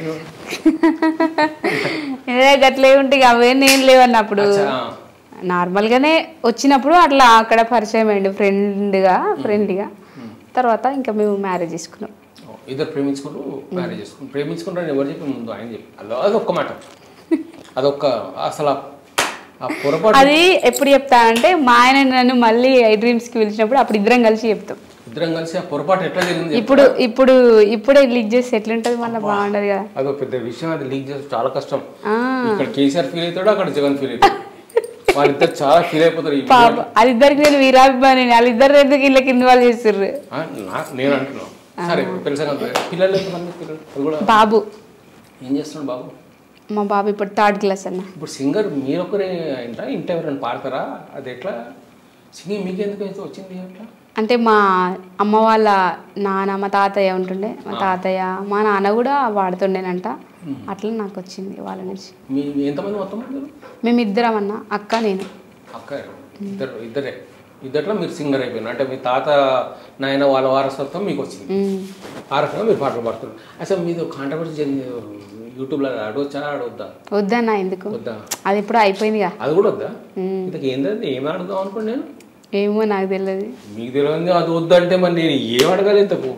[SPEAKER 4] గట్లే ఉంటే అవే నేను లేవన్నప్పుడు నార్మల్గానే వచ్చినప్పుడు అట్లా అక్కడ పరిచయం అయ్యిండు ఫ్రెండ్లీగా. తర్వాత ఇంకా మేము మ్యారేజ్ చేసుకున్నాం.
[SPEAKER 3] ఇద్దరు ప్రేమించుకుంటారని ఎవరు చెప్పి ముందు ఆయన చెప్పి అదొక్క మాట అదొక్క అసలు
[SPEAKER 4] అది ఎప్పుడు చెప్తానంటే మా ఆయన నన్ను మళ్ళీ ఐ డ్రీమ్స్కి పిలిచినప్పుడు అప్పుడు ఇద్దరం కలిసి చెప్తాం.
[SPEAKER 3] ఆ పొరపాటు ఎట్లా జరిగింది
[SPEAKER 4] ఇప్పుడే లీక్ చేస్తే ఎట్లుంటది మళ్ళీ బాగుండదు కదా.
[SPEAKER 3] అదొక పెద్ద విషయం అది లీక్ చేస్తే చాలా కష్టం. ఇక్కడ కేసీఆర్ ఫీల్ అవుతాడు అక్కడ జగన్ ఫీల్ అవుతాడు వాళ్ళిద్దరు చాలా ఫీల్ అయిపోతారు.
[SPEAKER 4] వాళ్ళిద్దరికి నేను వీరాభిమాని వాళ్ళిద్దరు ఎందుకు వీళ్ళకి ఇన్వాల్వ్ చేస్తారు
[SPEAKER 3] నేను అంటున్నాను. సరే పిల్లలు ఎంతమంది పిల్లలు బాబు
[SPEAKER 4] ఏం
[SPEAKER 3] చేస్తున్నాడు బాబు
[SPEAKER 4] మా బాబు ఇప్పుడు 3rd క్లాస్ అన్న.
[SPEAKER 3] ఇప్పుడు సింగర్ మీరు ఒకరే ఏంటా ఇంటి ఎవరైనా పాడతారా? అది ఎట్లా సింగింగ్ మీకు ఎందుకు అయితే వచ్చింది అట్లా?
[SPEAKER 4] అంటే మా అమ్మ వాళ్ళ నాన్న మా తాతయ్య ఉంటుండే, మా తాతయ్య మా నాన్న కూడా వాడుతుండేనంట. అట్లా నాకు వచ్చింది వాళ్ళ నుంచి.
[SPEAKER 3] మీ ఎంతమంది మొత్తం?
[SPEAKER 4] మేము ఇద్దరం అన్న, అక్క నేను.
[SPEAKER 3] అక్క ఇద్దట్లో మీరు సింగర్ అయిపోయినారు అంటే మీ తాత నాయన వాళ్ళ వారసత్వం మీకు వచ్చింది. ఆ రకంగా మీరు పాటలు పాడుతున్నారు. అసలు మీది కాంట్రవర్సీ యూట్యూబ్లో అడగొచ్చా అడగొద్దా?
[SPEAKER 4] వద్దన్నా, ఎందుకు?
[SPEAKER 3] వద్దా?
[SPEAKER 4] అది ఇప్పుడు అయిపోయిందిగా.
[SPEAKER 3] అది కూడా వద్దా? ఇంతకు ఏంటంటే ఏమి అడుగుదాం అనుకోండి నేను.
[SPEAKER 4] ఏమో నాకు తెలియదు.
[SPEAKER 3] మీకు తెలియదు అది వద్దంటే మరి నేను ఏం అడగాలి ఇంతకు?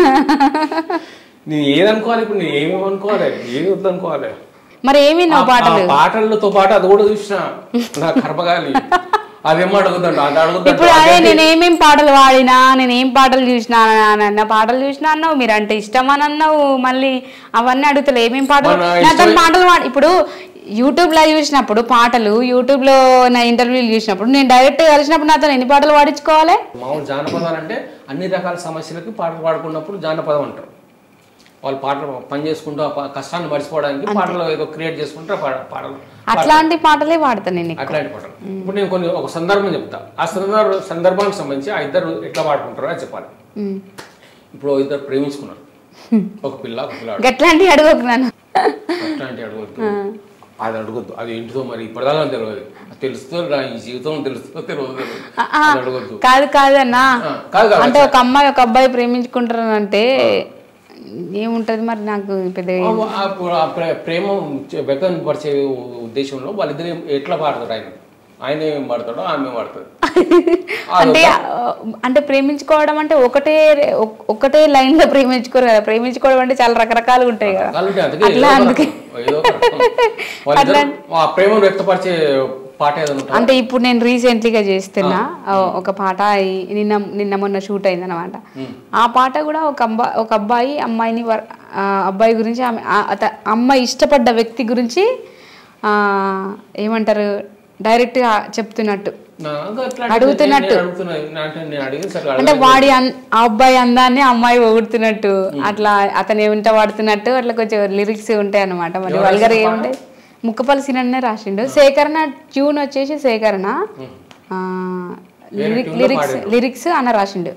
[SPEAKER 3] నేను ఏదనుకోవాలి ఇప్పుడు? నేను ఏమేమి అనుకోవాలి, ఏమి వద్దనుకోవాలి?
[SPEAKER 4] మరి ఏమి
[SPEAKER 3] పాటలతో పాటు అది కూడా చూసిన నా కర్మగాలి. అదేమో అడుగుతాడు అది అడుగుతాడు.
[SPEAKER 4] ఇప్పుడు అదే నేను ఏమేం పాటలు పాడినా, నేను ఏం పాటలు చూసినా అన్నావు, మీరు అంటే ఇష్టం అని అన్నావు. మళ్ళీ అవన్నీ అడుగుతలే ఏమేం పాటలు పాటలు ఇప్పుడు యూట్యూబ్ లో చూసినప్పుడు పాటలు, యూట్యూబ్ లో నా ఇంటర్వ్యూలు చూసినప్పుడు నేను డైరెక్ట్ కలిసినప్పుడు నాతో ఎన్ని పాటలు పాడించుకోవాలి?
[SPEAKER 3] మామూలు జానపదాలు అంటే అన్ని రకాల సమస్యలకి పాటలు పాడుకున్నప్పుడు జానపదం అంటారు. వాళ్ళు పాటలు పని చేసుకుంటూ కష్టాన్ని మర్చిపోవడానికి పాటలు ఏదో క్రియేట్ చేసుకుంటూ పాటలు,
[SPEAKER 4] అట్లాంటి పాటలే పాడతాను నేను.
[SPEAKER 3] అట్లాంటి పాటలు ఇప్పుడు నేను కొన్ని ఒక సందర్భం చెప్తా. ఆ సందర్భానికి సంబంధించి ఆ ఇద్దరు ఎట్లా పాడుకుంటారో అది చెప్పాలి. ఇప్పుడు ఇద్దరు ప్రేమించుకున్నారు, ఒక పిల్ల ఒక పిల్లాడు.
[SPEAKER 4] అట్లాంటివి అడగొద్దు,
[SPEAKER 3] అట్లాంటివి అడగొద్దు, అది అడగొద్దు. అది ఏంటిదో మరి ఇప్పటిదాకా తెలియదు, తెలుస్తుందో ఈ జీవితం తెలుస్తుందో తెలియదు, అడగొద్దు.
[SPEAKER 4] కాదన్నా, అంటే ఒక అమ్మాయి ఒక అబ్బాయి ప్రేమించుకుంటారనంటే ఏముంటది మరి? నాకు పెద్ద
[SPEAKER 3] ప్రేమ వ్యక్తపరిచే ఉద్దేశంలో వాళ్ళిద్దరు ఎట్లా పాడతాడు? ఆయన ఏం పాడతాడో ఆమె పాడుతుంది.
[SPEAKER 4] అంటే ప్రేమించుకోవడం అంటే ఒకటే లైన్ లో ప్రేమించుకోరు కదా. ప్రేమించుకోవడం అంటే చాలా రకరకాలుగా ఉంటాయి కదా. అట్లా అందుకే
[SPEAKER 3] ప్రేమను వ్యక్తపరిచే పాట ఏదైనా
[SPEAKER 4] అంటే ఇప్పుడు నేను రీసెంట్లీగా చేస్తున్నా ఒక పాట, నిన్న మొన్న షూట్ అయింది అనమాట. ఆ పాట కూడా ఒక అబ్బాయి అమ్మాయిని, అబ్బాయి గురించి, అమ్మాయి ఇష్టపడ్డ వ్యక్తి గురించి ఏమంటారు డైరెక్ట్ గా చెప్తున్నట్టు, అడుగుతున్నట్టు. అంటే వాడి ఆ అబ్బాయి అందాన్ని అమ్మాయి పొగుడుతున్నట్టు, అట్లా అతను ఏమింట వాడుతున్నట్టు, అట్లా కొంచెం లిరిక్స్ ఉంటాయి అన్నమాట. మరి వల్గర్ ఏముంటాయి? ముక్కపల్లి సినన్నే రాసిండు. సేకరణ ట్యూన్ వచ్చేసి సేకరణ, లిరిక్స్ అన్న రాసిండు.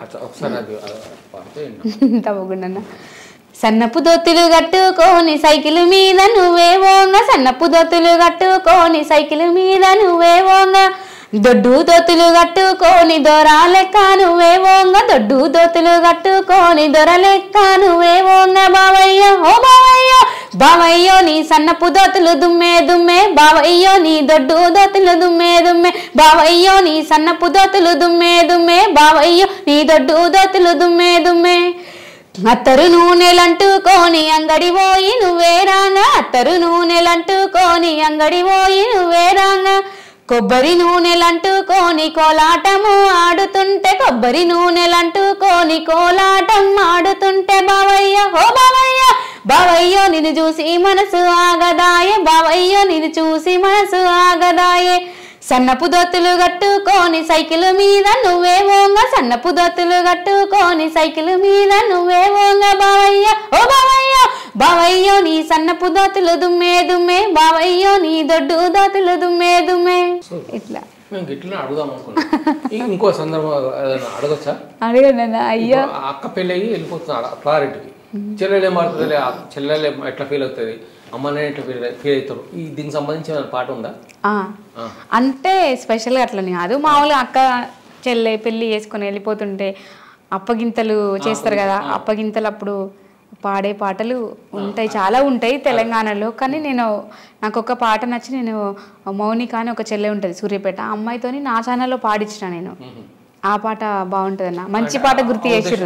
[SPEAKER 4] తప్పకుండా. సన్నపు దొత్తులు కట్టుకోని సైకిల్ మీద నువ్వే ఓంగ, సన్నపు దొత్తులు కట్టుకోని సైకిల్ మీద నువ్వే ఓంగ, దొడ్డు దొత్తులు కట్టుకోని దొర లెక్క నువ్వే ఓంగ, దొడ్డు దొత్తులు కట్టుకోని దొర లెక్క నువ్వే ఓంగ బావయ్య ఓ బావయ్య, బావయ్యో నీ సన్నపు దొత్తులు దుమ్మే దుమ్మే, బావయ్యో నీ దొడ్డు దొత్తులు దుమ్మే దుమ్మే, బావయ్యో నీ సన్నపు దొత్తులు దుమ్మే దుమ్మే, బావయ్యో నీ దొడ్డు దొత్తులు దుమ్మే దుమ్మే. అత్తరు నూనెలంటుకోని అంగడి పోయి నువ్వే రాంగ, అత్తరు నూనెలంటుకోని అంగడి పోయి నువ్వే రాంగ, కొబ్బరి నూనెలంటుకోని కోలాటము ఆడుతుంటే, కొబ్బరి నూనెలంటుకోని కోలాటం ఆడుతుంటే బావయ్య ఓ బావయ్య, బావయ్యో నిన్ను చూసి మనసు ఆగదాయే, బావయ్యో నిన్ను చూసి మనసు ఆగదాయే. సన్నపు దొత్తులు కట్టుకోని సైకిల్ మీద నువ్వే ఓంగ, సన్నపు దొత్తులు కట్టుకోని సైకిల్ మీద నువ్వే ఓంగ బావయ్య ఓ బావయ్య, బావయ్యో నీ సన్నపు దొత్తులు దుమ్మే దుమ్మే, బావయ్యో నీ దొడ్డు దొత్తులు దుమ్మే దుమ్మే. ఇట్లా
[SPEAKER 3] అడుగుదాం అనుకున్నా. ఇంకో సందర్భం అడగచ్చా?
[SPEAKER 4] అడగండి. అయ్యో
[SPEAKER 3] అక్క పెళ్ళి అయ్యి వెళ్ళిపోతున్నారు క్లారిటీకి, చెల్లెలు ఏం పడుతుంది, చెల్లెలు ఎట్లా ఫీల్ అవుతుంది, అమ్మనే ఎట్లా ఫీల్ అవుతారు, దీనికి సంబంధించిన పాట ఉందా?
[SPEAKER 4] అంటే స్పెషల్గా అట్లని కాదు, మామూలుగా అక్క చెల్లె పెళ్ళి చేసుకొని వెళ్ళిపోతుంటే అప్పగింతలు చేస్తారు కదా, అప్పగింతలు అప్పుడు పాడే పాటలు ఉంటాయి, చాలా ఉంటాయి తెలంగాణలో. కానీ నాకు ఒక పాట నచ్చి, నేను మౌనిక అని ఒక చెల్లె ఉంటుంది సూర్యాపేట, అమ్మాయితోని నా ఛానల్లో పాడించిన నేను. ఆ పాట బాగుంటుంది అన్న, మంచి పాట గుర్తు చేసిర్రు.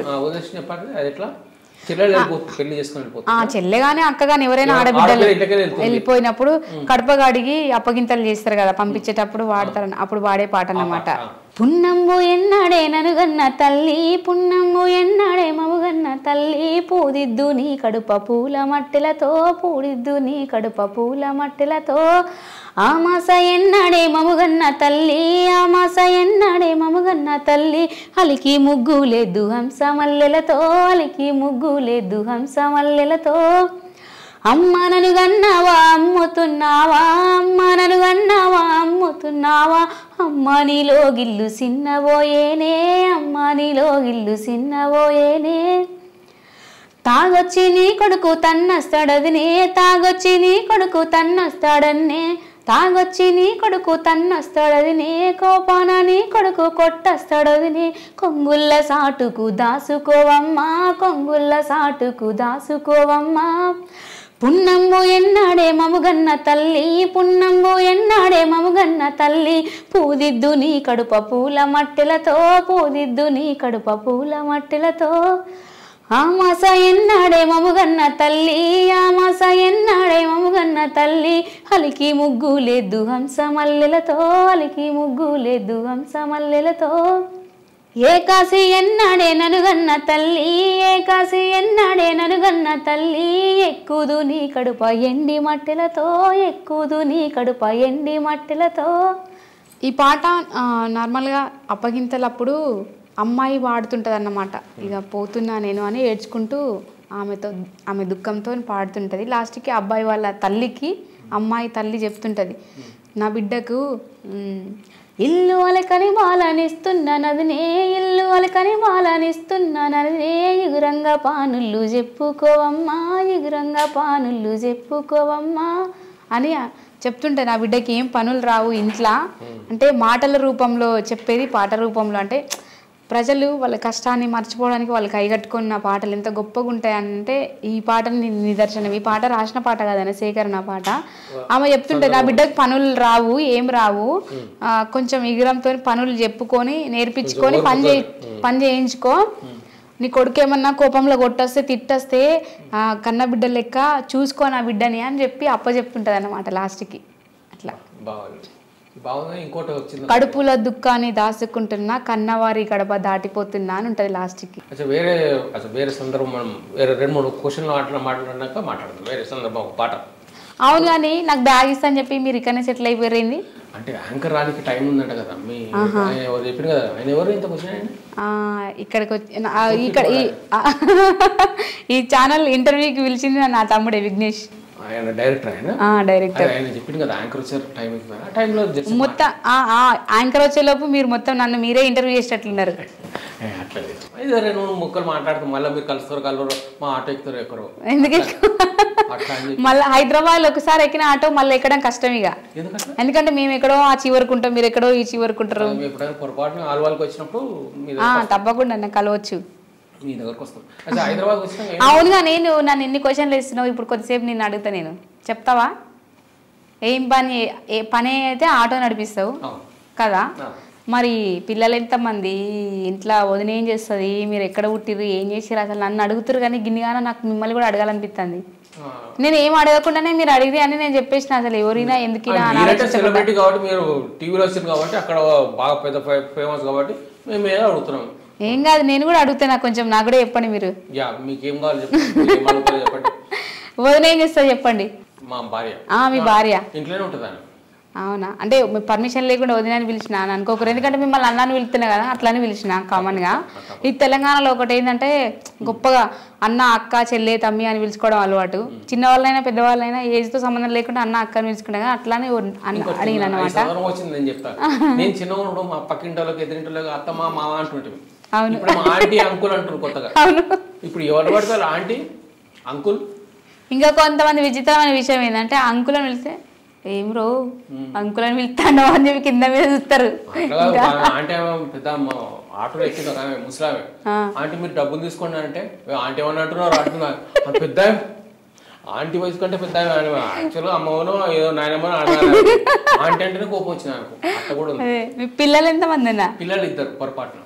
[SPEAKER 4] చెల్లె గానీ అక్క గాని ఎవరైనా ఆడబిడ్డలు వెళ్ళిపోయినప్పుడు కడపగాడికి అప్పగింతలు చేస్తారు కదా, పంపించేటప్పుడు వాడతారు, అప్పుడు వాడే పాట అన్నమాట. పున్నమ్ము ఎన్నాడే ననుగన్న తల్లి, పున్నమ్ము ఎన్నాడే మముగన్న తల్లి, పూదిద్దు నీ కడుప పూల మట్టెలతో, పూడిద్దు నీ కడుప పూల మట్టెలతో, ఆమాస ఎన్నాడే మముగన్న తల్లి, ఆమాస ఎన్నాడే మముగన్న తల్లి, అలికి ముగ్గు లేదు హంస మల్లెలతో, అలికి ముగ్గు లేదు హంస మల్లెలతో, అమ్మ నన్ను గన్నావా అమ్ముతున్నావా, అమ్మ నన్ను గన్నావా అమ్ముతున్నావా, అమ్మ నీలో గిల్లు సిన్నబోయేనే, అమ్మ నీలో గిల్లు సిన్నబోయేనే. తాగొచ్చి నీ కొడుకు తన్నస్తాడదినే, తాగొచ్చి నీ కొడుకు తన్నస్తాడన్నే, తాగొచ్చి నీ కొడుకు తన్నస్తాడదినే, కోపాన నీ కొడుకు కొట్టస్తాడదినే. కొంగుల్ల సాటుకు దాసుకోవమ్మా, కొంగుల్ల సాటుకు దాసుకోవమ్మా. పున్నంబు ఎన్నాడే మముగన్న తల్లి, పున్నంబు ఎన్నాడే మముగన్న తల్లి, పూదిద్దు నీ కడుప పూల మట్టెలతో, పూదిద్దు నీ కడుప పూల మట్టెలతో. ఆమాస ఎన్నాడే మముగన్న తల్లి, ఆమాస ఎన్నాడే మముగన్న తల్లి, అలికి ముగ్గు లేదు హంస మల్లెలతో, అలికి ముగ్గు లేదు హంస మల్లెలతో. ఏకాసి ఎన్నాడే ననుగన్న తల్లి, ఏకాసి ఎన్నాడే ననుగన్న తల్లి, ఎక్కుదు నీ కడుప ఎండి మట్టెలతో, ఎక్కుదు నీ కడుప ఎండి మట్టెలతో.
[SPEAKER 5] ఈ పాట నార్మల్గా అప్పగింతలప్పుడు అమ్మాయి పాడుతుంటుంది అన్నమాట. ఇక పోతున్నా నేను అని ఏడ్చుకుంటూ ఆమె దుఃఖంతో పాడుతుంటుంది. లాస్ట్కి అబ్బాయి వాళ్ళ తల్లికి అమ్మాయి తల్లి చెప్తుంటుంది, నా బిడ్డకు ఇల్లు అలకని బాలనిస్తున్నానదినే, ఇల్లు అలకని బాలనిస్తున్నానదినే, ఎగురంగా పానుళ్ళు చెప్పుకోవమ్మా, ఎగురంగా పానుళ్ళు చెప్పుకోవమ్మా అని చెప్తుంటే నా బిడ్డకి ఏం పనులు రావు ఇంట్లో అంటే మాటల రూపంలో చెప్పేది పాట రూపంలో. అంటే ప్రజలు వాళ్ళ కష్టాన్ని మర్చిపోవడానికి వాళ్ళు కైగట్టుకున్న పాటలు ఎంత గొప్పగా ఉంటాయంటే ఈ పాటని నిదర్శనం. ఈ పాట రాసిన పాట కాదన్న సేకరణ పాట. ఆమె చెప్తుంటే నా బిడ్డకు పనులు రావు, ఏం రావు, కొంచెం ఎగురంతో పనులు చెప్పుకొని నేర్పించుకొని పని చేయించుకో, నీ కొడుకు ఏమన్నా కోపంలో కొట్టొస్తే తిట్టొస్తే కన్న బిడ్డ లెక్క చూసుకో నా బిడ్డని అని చెప్పి చెప్తుంటది అన్నమాట లాస్ట్కి. అట్లా
[SPEAKER 3] ఇంకోటి వచ్చింది,
[SPEAKER 5] కడుపుల దుఃఖాన్ని దాచుకుంటున్నా కన్నవారి గడప దాటిపోతున్నా అని ఉంటుంది లాస్ట్కి.
[SPEAKER 3] వేరే సందర్భం మనం వేరే 2-3 క్వశ్చన్లు మాట్లాడినాక మాట్లాడదాం వేరే సందర్భం పాట.
[SPEAKER 5] అవును, కానీ నాకు బ్యాగ్ ఇస్తా అని చెప్పి మీరు ఇక్కడనే సెటిల్ అయిపోయింది.
[SPEAKER 3] అంటే యాంకర్ రానికి టైం ఉందంట కదా, మీ ఎవరు చెప్పారు కదా, ఆయన ఎవరు ఇంత క్వశ్చన్
[SPEAKER 5] ఇక్కడికి వచ్చి ఇక్కడ ఈ ఛానల్ ఇంటర్వ్యూకి పిలిచింది నా తమ్ముడే విఘ్నేష్.
[SPEAKER 3] ఆయన డైరెక్టర్,
[SPEAKER 5] డైరెక్టర్.
[SPEAKER 3] ఆయన చెప్పింది కదా యాంకర్ వచ్చారు టైం అవుతుంది, ఆ టైంలో
[SPEAKER 5] మొత్తం యాంకర్ వచ్చేలోపు మీరు మొత్తం నన్ను మీరే ఇంటర్వ్యూ చేసేటట్లున్నారు.
[SPEAKER 3] అట్లా లేదు, 2-3 ముక్కలు మాట్లాడుతాం, మళ్ళీ మీరు కలుస్తారు మా ఆటో ఎక్కుతారు ఎక్కడో.
[SPEAKER 5] ఎందుకు మళ్ళీ హైదరాబాద్ లో ఒకసారి ఎక్కిన ఆటో మళ్ళీ ఎక్కడం కష్టం ఇక, ఎందుకంటే మేము ఎక్కడో ఆ చివరికి ఉంటాం, మీరు ఎక్కడో ఈ చివరికి ఉంటారు.
[SPEAKER 3] పొరపాటున ఆల్వాళ్ళకి వచ్చినప్పుడు
[SPEAKER 5] తప్పకుండా నన్ను కలవచ్చు.
[SPEAKER 3] మీ దగ్గరకు వస్తాం. హైదరాబాద్ వచ్చిన
[SPEAKER 5] అవునుగా నేను నన్ను ఎన్ని క్వశ్చన్లు వేస్తున్నావు, ఇప్పుడు కొద్దిసేపు నేను అడుగుతా, నేను చెప్తావా ఏం పని? ఏ పని అయితే ఆటో నడిపిస్తావు కదా, మరి పిల్లలు ఎంతమంది, ఇంట్లో వదిన ఏం చేస్తుంది, మీరు ఎక్కడ పుట్టిరు, ఏం చేసారు, అసలు నన్ను అడుగుతారు కానీ గిన్నెగానో నాకు మిమ్మల్ని కూడా అడగాలనిపిస్తుంది. నేను ఏం అడగకుండానే మీరు అడిగితే అని నేను చెప్పేసిన, అసలు ఎవరైనా ఎందుకు
[SPEAKER 3] సెలబ్రిటీ కాబట్టి మీరు టీవీలో వచ్చింది కాబట్టి అక్కడ బాగా పెద్ద ఫేమస్ కాబట్టి మేము ఏదో అడుగుతున్నాం.
[SPEAKER 5] ఏం కాదు, నేను కూడా అడుగుతున్నా, కొంచెం నాకు కూడా చెప్పండి. మీరు
[SPEAKER 3] మీకేం కావాలి చెప్పండి.
[SPEAKER 5] వదిన ఏం చేస్తారు చెప్పండి.
[SPEAKER 3] మా భార్య.
[SPEAKER 5] మీ భార్య
[SPEAKER 3] ఇంట్లోనే ఉంటుందా?
[SPEAKER 5] అవునా, అంటే పర్మిషన్ లేకుండా వదినని పిలిచిన అని అనుకోకరు, ఎందుకంటే మిమ్మల్ని అన్నాన్ని పిలుస్తున్నా కదా అట్లానే పిలిచిన కామన్ గా. ఈ తెలంగాణలో ఒకటి ఏంటంటే గొప్పగా అన్న అక్క చెల్లె తమ్మి అని పిలుచుకోవడం అలవాటు. చిన్నవాళ్ళైనా పెద్దవాళ్ళైనా ఏజ్ తో సంబంధం లేకుండా అన్న అక్క అని పిలుచుకున్నా కదా, అట్లానే అడిగిన అనమాట.
[SPEAKER 3] నేను చిన్నగా మా పక్కింటి వాళ్ళకి ఎదురింటి అత్తమ్మ మామ అంటుంటే,
[SPEAKER 5] అవును
[SPEAKER 3] ఆంటీ అంకుల్ అంటారు కొత్తగా. ఇప్పుడు ఎవరు పడతారు ఆంటీ అంకుల్.
[SPEAKER 5] ఇంకా కొంతమంది విచిత్రమైన విషయం ఏంటంటే అంకుల్ అని పిలిస్తే ఏం రో అంకుల్ అని పిలుస్తాను అని చెప్పి కింద మీద చూస్తారు.
[SPEAKER 3] ఆంటీ పెద్ద ఆటోలో ఎక్కింది ఒక ఆమె ముసలామె, ఆంటీ మీరు డబ్బులు తీసుకోండి అంటే ఆంటీ ఏమన్నా అంటున్నారు అంటున్నారు. పెద్ద ఆంటీ వయసు కంటే పెద్ద యాక్చువల్గా అమ్మవనో ఏదో నాయనమ్మనో ఆంటీ అంటేనే కోపం వచ్చింది నాకు. అట్ట కూడా ఉంది.
[SPEAKER 5] మీ పిల్లలు ఎంతమంది అన్న?
[SPEAKER 3] పిల్లలు 2 పొరపాటున.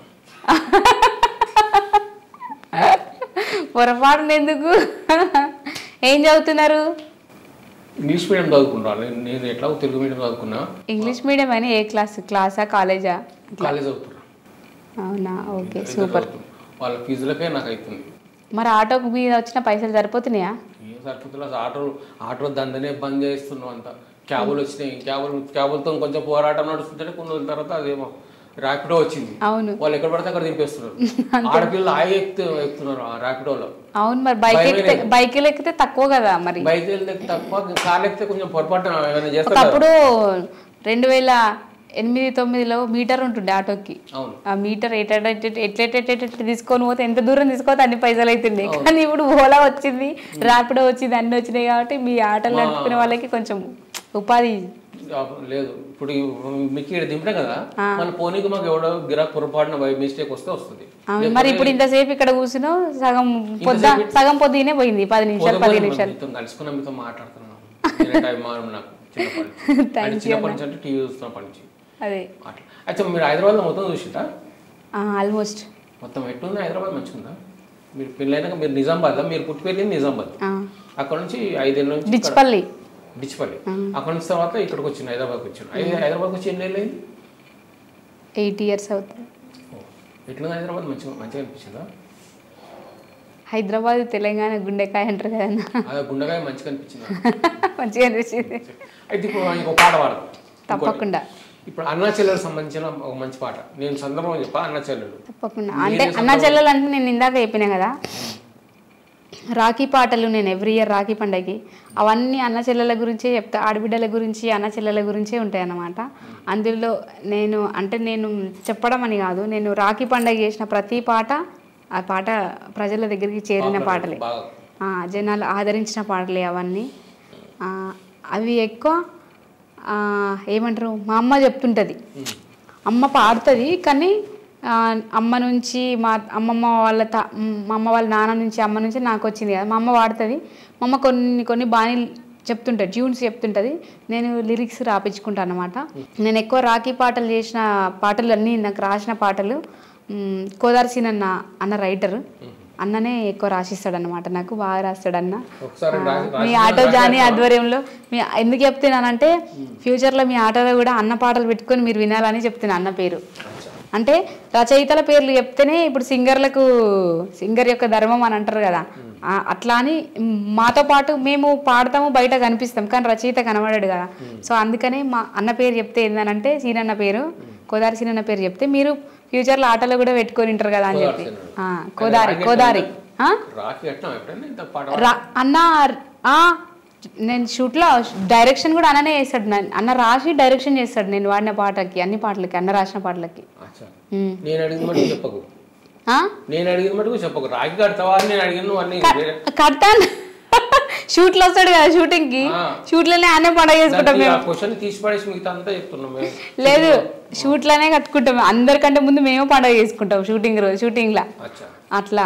[SPEAKER 5] పొరపాటున ఎందుకు? ఏం చదువుతున్నారు?
[SPEAKER 3] ఇంగ్లీష్ మీడియం చదువుకున్నాను నేను. ఎట్లా తెలుగు మీడియం చదువుకున్నా.
[SPEAKER 5] ఇంగ్లీష్ మీడియం అని ఏ క్లాసా కాలేజా?
[SPEAKER 3] కాలేజ్ చదువుతున్నా.
[SPEAKER 5] అవునా, ఓకే సూపర్.
[SPEAKER 3] వాళ్ళ ఫీజులకే నాకు అవుతుంది.
[SPEAKER 5] మరి ఆటోకి మీద వచ్చిన పైసలు సరిపోతున్నాయా?
[SPEAKER 3] ఏం సరిపోతున్నా, ఆటో దందనే బంద్ చేస్తున్నాం అంతా. క్యాబులు వచ్చినాయి, క్యాబులతో కొంచెం పోరాటం నడుస్తుంటే కొన్ని రోజుల తర్వాత అదేమో ర్యాపిడో వచ్చింది.
[SPEAKER 5] అవును.
[SPEAKER 3] వాళ్ళు ఎక్కడ పడితే అక్కడ దింపేస్తున్నారు. ఆడపిల్లలు ఎక్కుతున్నారు ఆ ర్యాపిడోలో.
[SPEAKER 5] అవును, మరి బైకులు ఎక్కితే తక్కువ కదా, మరి
[SPEAKER 3] బైకులు ఎక్కితే తక్కువ, కార్లు ఎక్కితే కొంచెం పొరపాటు ఏమైనా చేస్తారు.
[SPEAKER 5] ఒకప్పుడు 2008-9లో మీటర్ ఉంటుండే ఆటోకి. ఆ మీటర్ ఎట్లా తీసుకొని పోతే ఎంత దూరం తీసుకోతే అన్ని పైసలు అవుతుండే. కానీ ఇప్పుడు ఓలా వచ్చింది, ర్యాపిడో వచ్చింది, అన్ని వచ్చినాయి కాబట్టి మీ ఆటోలు నడుపుకునే వాళ్ళకి కొంచెం ఉపాధి
[SPEAKER 3] లేదు. ఇప్పుడు మీకు ఇక్కడ దింపే కదా, మన పోనీకి మాకు ఎవడో గిరాక్ పొరపాటున మిస్టేక్ వస్తే వస్తుంది.
[SPEAKER 5] మరి ఇప్పుడు ఇంతసేపు ఇక్కడ కూర్చున్నావు, సగం పొద్దునే పోయింది, 10 నిమిషాలు 15 నిమిషాలు
[SPEAKER 3] కలుసుకున్నా మీతో మాట్లాడుతున్నాను. నాకు చిన్నప్పటి నుంచి అంటే టీవీ చూస్తున్నప్పటి నుంచి
[SPEAKER 5] అదే
[SPEAKER 3] అట్లా. అయితే మీరు హైదరాబాద్లో మొత్తం చూసిందా?
[SPEAKER 5] ఆల్మోస్ట్
[SPEAKER 3] మొత్తం ఎట్లుంది హైదరాబాద్? మంచిగా మీరు పెళ్ళైనాక మీరు నిజామాబాద్, మీరు పుట్టి పెళ్ళింది నిజామాబాద్, అక్కడ నుంచి 5 ఏళ్ళ నుంచి డిచ్పల్లి, అక్కడ నుంచి తర్వాత ఇక్కడికి వచ్చింది, హైదరాబాద్కి వచ్చాను. హైదరాబాద్కి వచ్చి ఎన్ని ఏళ్ళు అయింది?
[SPEAKER 5] 8 years అవుతుంది.
[SPEAKER 3] ఎట్లుంది హైదరాబాద్? మంచిగా అనిపించిందా?
[SPEAKER 5] హైదరాబాద్ తెలంగాణ గుండెకాయ అంటారు కదన్నా,
[SPEAKER 3] గుండెకాయ మంచిగా అనిపించింది.
[SPEAKER 5] మంచిగా అనిపించింది.
[SPEAKER 3] అయితే ఇప్పుడు ఇంకో పాట పాడదు
[SPEAKER 5] తప్పకుండా.
[SPEAKER 3] ఇప్పుడు అన్నా చెల్లెలకు సంబంధించిన ఒక మంచి పాట నేను సందర్భంగా చెప్పా. అన్నా చెల్లెలు
[SPEAKER 5] తప్పకుండా. అంటే అన్నా చెల్లెలు అంటే నేను ఇందాక చెప్పినా కదా, రాఖీ పాటలు నేను ఎవ్రీ ఇయర్ రాఖీ పండగకి అవన్నీ అన్న చెల్లెల గురించే చెప్తా, ఆడబిడ్డల గురించి అన్న చెల్లెల గురించే ఉంటాయి అన్నమాట. అందులో నేను చెప్పడం అని కాదు, నేను రాఖీ పండగ చేసిన ప్రతి పాట ఆ పాట ప్రజల దగ్గరికి చేరిన పాటలే, జనాలు ఆదరించిన పాటలే అవన్నీ. అవి ఎక్కువ ఏమంటారు, మా అమ్మ చెప్తుంటుంది, అమ్మ పాడుతుంది, కానీ అమ్మ నుంచి మా అమ్మమ్మ వాళ్ళ మా అమ్మ వాళ్ళ నాన్న నుంచి అమ్మ నుంచి నాకు వచ్చింది కదా, మా అమ్మ పాడుతుంది. మా అమ్మ కొన్ని బాగా చెప్తుంటుంది, ట్యూన్స్ చెప్తుంటుంది, నేను లిరిక్స్ రాపించుకుంటాను అన్నమాట. నేను ఎక్కువ రాఖీ పాటలు చేసిన పాటలు అన్నీ నాకు రాసిన పాటలు కోదారి సీన్ అన్న రైటర్ అన్ననే ఎక్కువ రాసిస్తాడనమాట, నాకు బాగా రాస్తాడన్న. మీ ఆటో జానీ ఆధ్వర్యంలో ఎందుకు చెప్తున్నానంటే, ఫ్యూచర్లో మీ ఆటోలో కూడా అన్న పాటలు పెట్టుకొని మీరు వినాలని చెప్తున్నా. అన్న పేరు అంటే రచయితల పేర్లు చెప్తేనే ఇప్పుడు సింగర్ యొక్క ధర్మం అని అంటారు కదా, అట్లా అని మాతో పాటు మేము పాడతాము, బయట కనిపిస్తాం, కానీ రచయిత కనబడాడు కదా. సో అందుకనే మా అన్న పేరు చెప్తే ఏందనంటే, సీనన్న పేరు, కోదారి సీనన్న పేరు చెప్తే మీరు ఫ్యూచర్లో ఆటోలో కూడా పెట్టుకొని ఉంటారు కదా అని చెప్పి. కోదారి అన్న నేను షూట్లో డైరెక్షన్ కూడా అన్ననే చేస్తాడు, అన్న రాసి డైరెక్షన్ చేస్తాడు నేను వాడిన పాటకి, అన్ని పాటలకి, అన్న రాసిన పాటలకి. కడతాను షూట్లో వస్తాడు కదా, షూటింగ్ కి, షూట్లోనే అనే పండగ చేసుకుంటాం మేము. లేదు, షూట్లోనే కట్టుకుంటాం, అందరికంటే ముందు మేము పండగ చేసుకుంటాం షూటింగ్ లా. అట్లా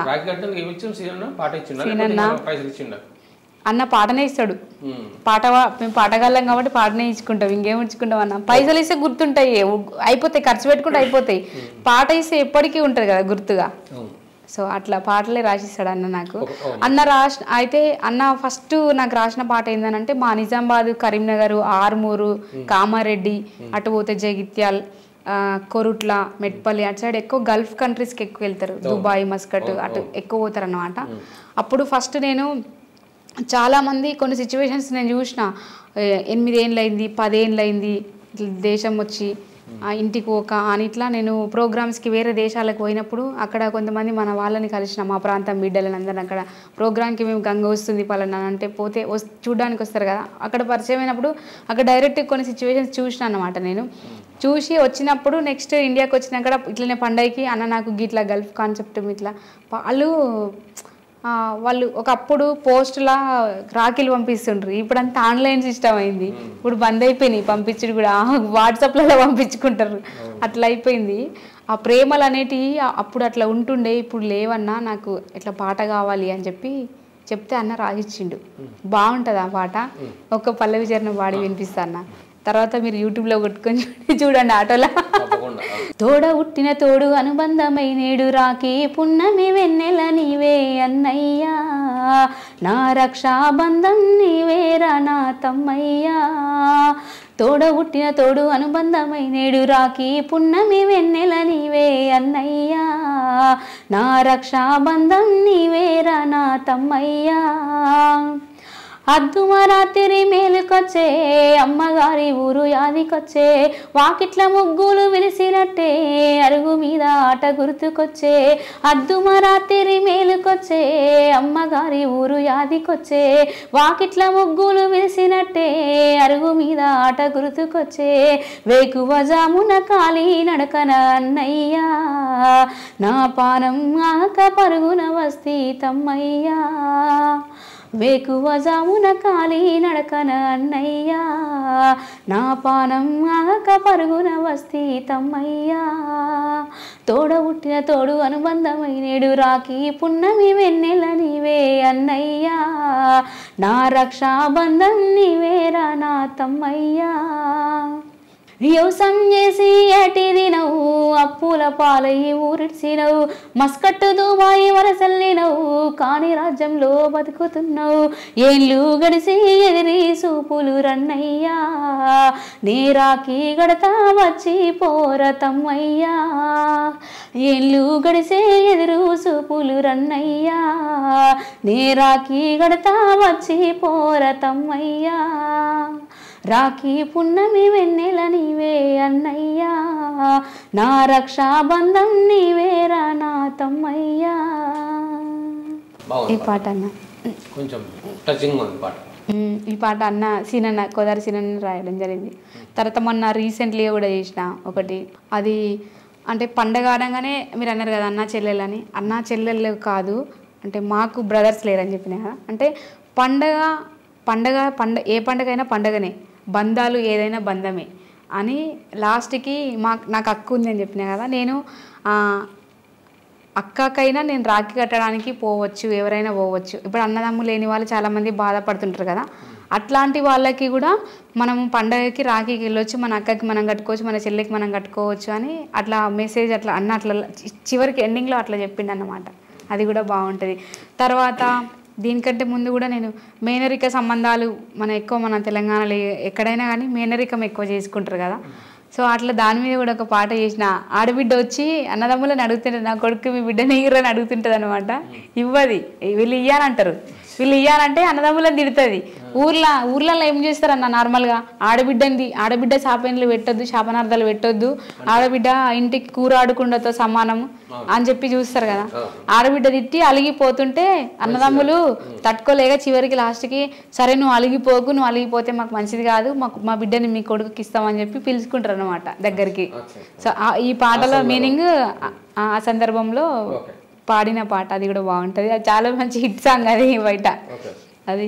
[SPEAKER 5] అన్న పాటనే ఇస్తాడు, మేము పాటగాళ్ళం కాబట్టి పాటనే ఇచ్చుకుంటాం, ఇంకేం ఇచ్చుకుంటాం అన్న. పైసలు ఇస్తే గుర్తుంటాయి, అయిపోతాయి, ఖర్చు పెట్టుకుంటే అయిపోతాయి, పాట ఇస్తే ఎప్పటికీ ఉంటుంది కదా గుర్తుగా. సో అట్లా పాటలే రాసిస్తాడు అన్న నాకు. అయితే అన్న ఫస్ట్ నాకు రాసిన పాట ఏంటంటే, మా నిజామాబాద్, కరీంనగర్, ఆర్మూరు, కామారెడ్డి, అటు పోతే జగిత్యాల్, కొరుట్ల, మెట్పల్లి, అటు సైడ్ ఎక్కువ గల్ఫ్ కంట్రీస్కి ఎక్కువ వెళ్తారు, దుబాయ్, మస్కట్ అటు ఎక్కువ పోతారు అన్నమాట. అప్పుడు ఫస్ట్ నేను చాలామంది కొన్ని సిచ్యువేషన్స్ నేను చూసిన, 8 ఏళ్ళు అయింది, 10 ఏళ్ళు అయింది దేశం వచ్చి ఇంటికి అని ఇట్లా నేను ప్రోగ్రామ్స్కి వేరే దేశాలకు పోయినప్పుడు అక్కడ కొంతమంది మన వాళ్ళని కలిసిన, మా ప్రాంతం బిడ్డలని అందరిని. అక్కడ ప్రోగ్రామ్కి మేము గంగ వస్తుంది పలానా అంటే పోతే చూడడానికి వస్తారు కదా, అక్కడ పరిచయం అయినప్పుడు అక్కడ డైరెక్ట్ కొన్ని సిచ్యువేషన్స్ చూసిన అన్నమాట. నేను చూసి వచ్చినప్పుడు నెక్స్ట్ ఇండియాకి వచ్చినాక ఇట్లనే పండగకి అన్న నాకు ఇట్లా గల్ఫ్ కాన్సెప్ట్ ఇట్లా వాళ్ళు ఒకప్పుడు పోస్టులా రాఖీలు పంపిస్తుండ్రు, ఇప్పుడు అంతా ఆన్లైన్ సిస్టమ్ అయింది, ఇప్పుడు బంద్ అయిపోయినాయి పంపించుడు కూడా, వాట్సాప్లలో పంపించుకుంటారు, అట్లా అయిపోయింది. ఆ ప్రేమలు అనేటివి అప్పుడు అట్లా ఉంటుండే, ఇప్పుడు లేవన్నా, నాకు ఇట్లా పాట కావాలి అని చెప్తే అన్న రాసిచ్చిండు. బాగుంటుంది ఆ పాట, ఒక పల్లవి చరణం పాడి వినిపిస్తా అన్న, తర్వాత మీరు యూట్యూబ్లో కొట్టుకొని చూడండి ఆటోలో. తోడ ఉట్టిన తోడు అనుబంధమై నేడు రాఖీ పున్నమి వెన్నెల నీవే అన్నయ్యా, నా రక్షాబంధం నీవేరా నా తమ్మయ్యా. తోడ ఉట్టిన తోడు అనుబంధమై నేడు రాఖీ పున్నమి వెన్నెల నీవే అన్నయ్యా, నా రక్షాబంధం నీవేరా నా తమ్మయ్యా.
[SPEAKER 4] అద్దుమరాత్రి మేలుకొచ్చే అమ్మగారి ఊరు యాదికొచ్చే వాకిట్ల ముగ్గులు విలిసినట్టే అరుగు మీద ఆట గుర్తుకొచ్చే అద్దుమరాత్రి మేలుకొచ్చే అమ్మగారి ఊరు యాదికొచ్చే వాకిట్ల ముగ్గులు విలిసినట్టే అరుగు మీద ఆట గుర్తుకొచ్చే వేకువ జామున కాలి నడకన అన్నయ్యా నా పానం ఆక పరుగున వస్తీ తమ్మయ్యా వేకువ జామున కాలి నడకన అన్నయ్యా నా పానం ఆక పరుగున వస్తీ తమ్మయ్యా తోడ పుట్టిన తోడు అనుబంధమై నేడు రాఖీ పున్నమి వెన్నెల నీవే అన్నయ్యా నా రక్షాబంధం నీవేరా నా తమ్మయ్యా వ్యవసాయం చేసి ఏటిదినవు అప్పుల పాలయ్యి ఊరిడ్చినవు మస్కట్టు దుబాయి వరసల్లినవు కాని రాజ్యంలో బతుకుతున్నావు ఏళ్ళు గడిసి ఎదిరి సూపులు రన్నయ్యా నీ రాఖీ గడతా వచ్చి పోరతమ్మయ్యా ఏళ్ళు గడిసే ఎదురు సూపులు రన్నయ్యా నీ రాఖీ గడతా వచ్చి పోరతమ్మయ్యా రాఖీ పున్నమి వెన్నెల నీవే అన్నయ్యా నా రక్షాబంధం నీవేరా నా తమ్మయ్యా ఈ పాట అన్న
[SPEAKER 3] కొంచెం టచింగ్ ఉంది పాట.
[SPEAKER 5] ఈ పాట అన్న సీనన్న కోదారి సీనన్న రాయడం జరిగింది. తర్వాత మొన్న రీసెంట్లీగా కూడా చేసిన ఒకటి, అది అంటే పండగ ఆడంగానే మీరు అన్నారు కదా అన్న చెల్లెలని. అన్న చెల్లెళ్ళు కాదు అంటే మాకు బ్రదర్స్ లేరని చెప్పిన కదా. అంటే పండగ ఏ పండగ అయినా పండగనే, బంధాలు ఏదైనా బంధమే అని లాస్ట్కి నాకు అక్క ఉంది అని చెప్పినా కదా. నేను అక్కకైనా నేను రాఖీ కట్టడానికి పోవచ్చు, ఎవరైనా పోవచ్చు. ఇప్పుడు అన్నదమ్ములు లేని వాళ్ళు చాలామంది బాధపడుతుంటారు కదా. అట్లాంటి వాళ్ళకి కూడా మనము పండగకి రాఖీకి వెళ్ళొచ్చు, మన అక్కకి మనం కట్టుకోవచ్చు, మన చెల్లికి మనం కట్టుకోవచ్చు అని అట్లా మెసేజ్ అట్లా అన్న అట్లా చివరికి ఎండింగ్లో అట్లా చెప్పిండు అన్నమాట. అది కూడా బాగుంటుంది. తర్వాత దీనికంటే ముందు కూడా నేను మేనరిక సంబంధాలు మన తెలంగాణలో ఎక్కడైనా కానీ మేనరికం ఎక్కువ చేసుకుంటారు కదా. సో అట్లా దాని మీద కూడా ఒక పాట చేసిన. ఆడబిడ్డ వచ్చి అన్నదమ్ములను అడుగుతుంటుంది, నా కొడుకు మీ బిడ్డని ఇయ్యరని అడుగుతుంటుంది అనమాట. ఇవ్వది, వీళ్ళు ఇయ్యాలంటారు. వీళ్ళు ఇయ్యాలంటే అన్నదమ్ములను తిడుతుంది. ఊర్లలో ఏం చేస్తారన్న నార్మల్గా ఆడబిడ్డ శాపనలు పెట్టొద్దు, శాపనార్థాలు పెట్టొద్దు, ఆడబిడ్డ ఇంటికి కూర ఆడుకుండతో సమానము అని చెప్పి చూస్తారు కదా. ఆడబిడ్డ తిట్టి అలిగిపోతుంటే అన్నదమ్ములు తట్టుకోలేక చివరికి లాస్ట్కి సరే నువ్వు అలిగిపోతే మాకు మంచిది కాదు, మా బిడ్డని మీ కొడుకుకి ఇస్తామని చెప్పి పిలుచుకుంటారు అనమాట దగ్గరికి. సో ఈ పాటలో మీనింగ్ ఆ సందర్భంలో పాడిన పాట, అది కూడా బాగుంటుంది. అది చాలా మంచి హిట్ సాంగ్ అది బయట. అది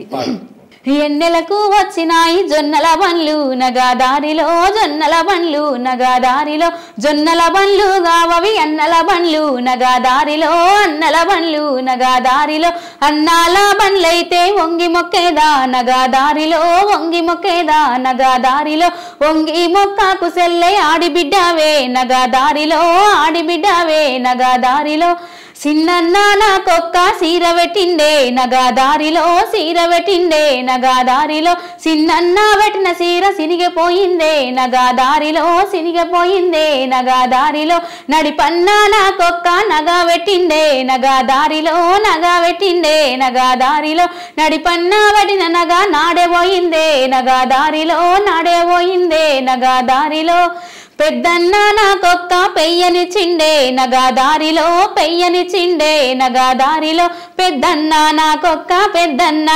[SPEAKER 5] ఎన్నెలకు వచ్చినాయి జొన్నల బండ్లు నగాదారిలో, జొన్నల బండ్లు నగాదారిలో, జొన్నల బండ్లు గావవి అన్నల బండ్లు నగాదారిలో, అన్నల బండ్లు నగాదారిలో, అన్నాల బండ్లైతే వంగి మొక్కేదా నగాదారిలో, వంగి మొక్కేదా నగాదారిలో, వంగి మొక్కకు సెల్లె ఆడిబిడ్డావే నగాదారిలో, ఆడిబిడ్డావే నగాదారిలో, సిన్నన్న నాకొక్క సీర పెట్టిండే నగాదారిలో, సీర పెట్టిండే నగాదారిలో, సిన్నన్న పెట్టిన సీర సినిగిపోయిందే నగాదారిలో, సినిగిపోయిందే నగాదారిలో, నడిపన్న నాకొక్క నగా పెట్టిండే నగాదారిలో, నగా పెట్టిండే నగాదారిలో, నడిపన్న పెట్టిన నగా నాడేపోయిందే నగాదారిలో, నాడేపోయిందే నగాదారిలో, పెద్దన్న నాకొక్క పెయ్యనిచ్చిండే నగాదారిలో, పెయ్యనిచ్చిండే నగాదారిలో, పెద్దన్న నాకొక్క పెద్దన్న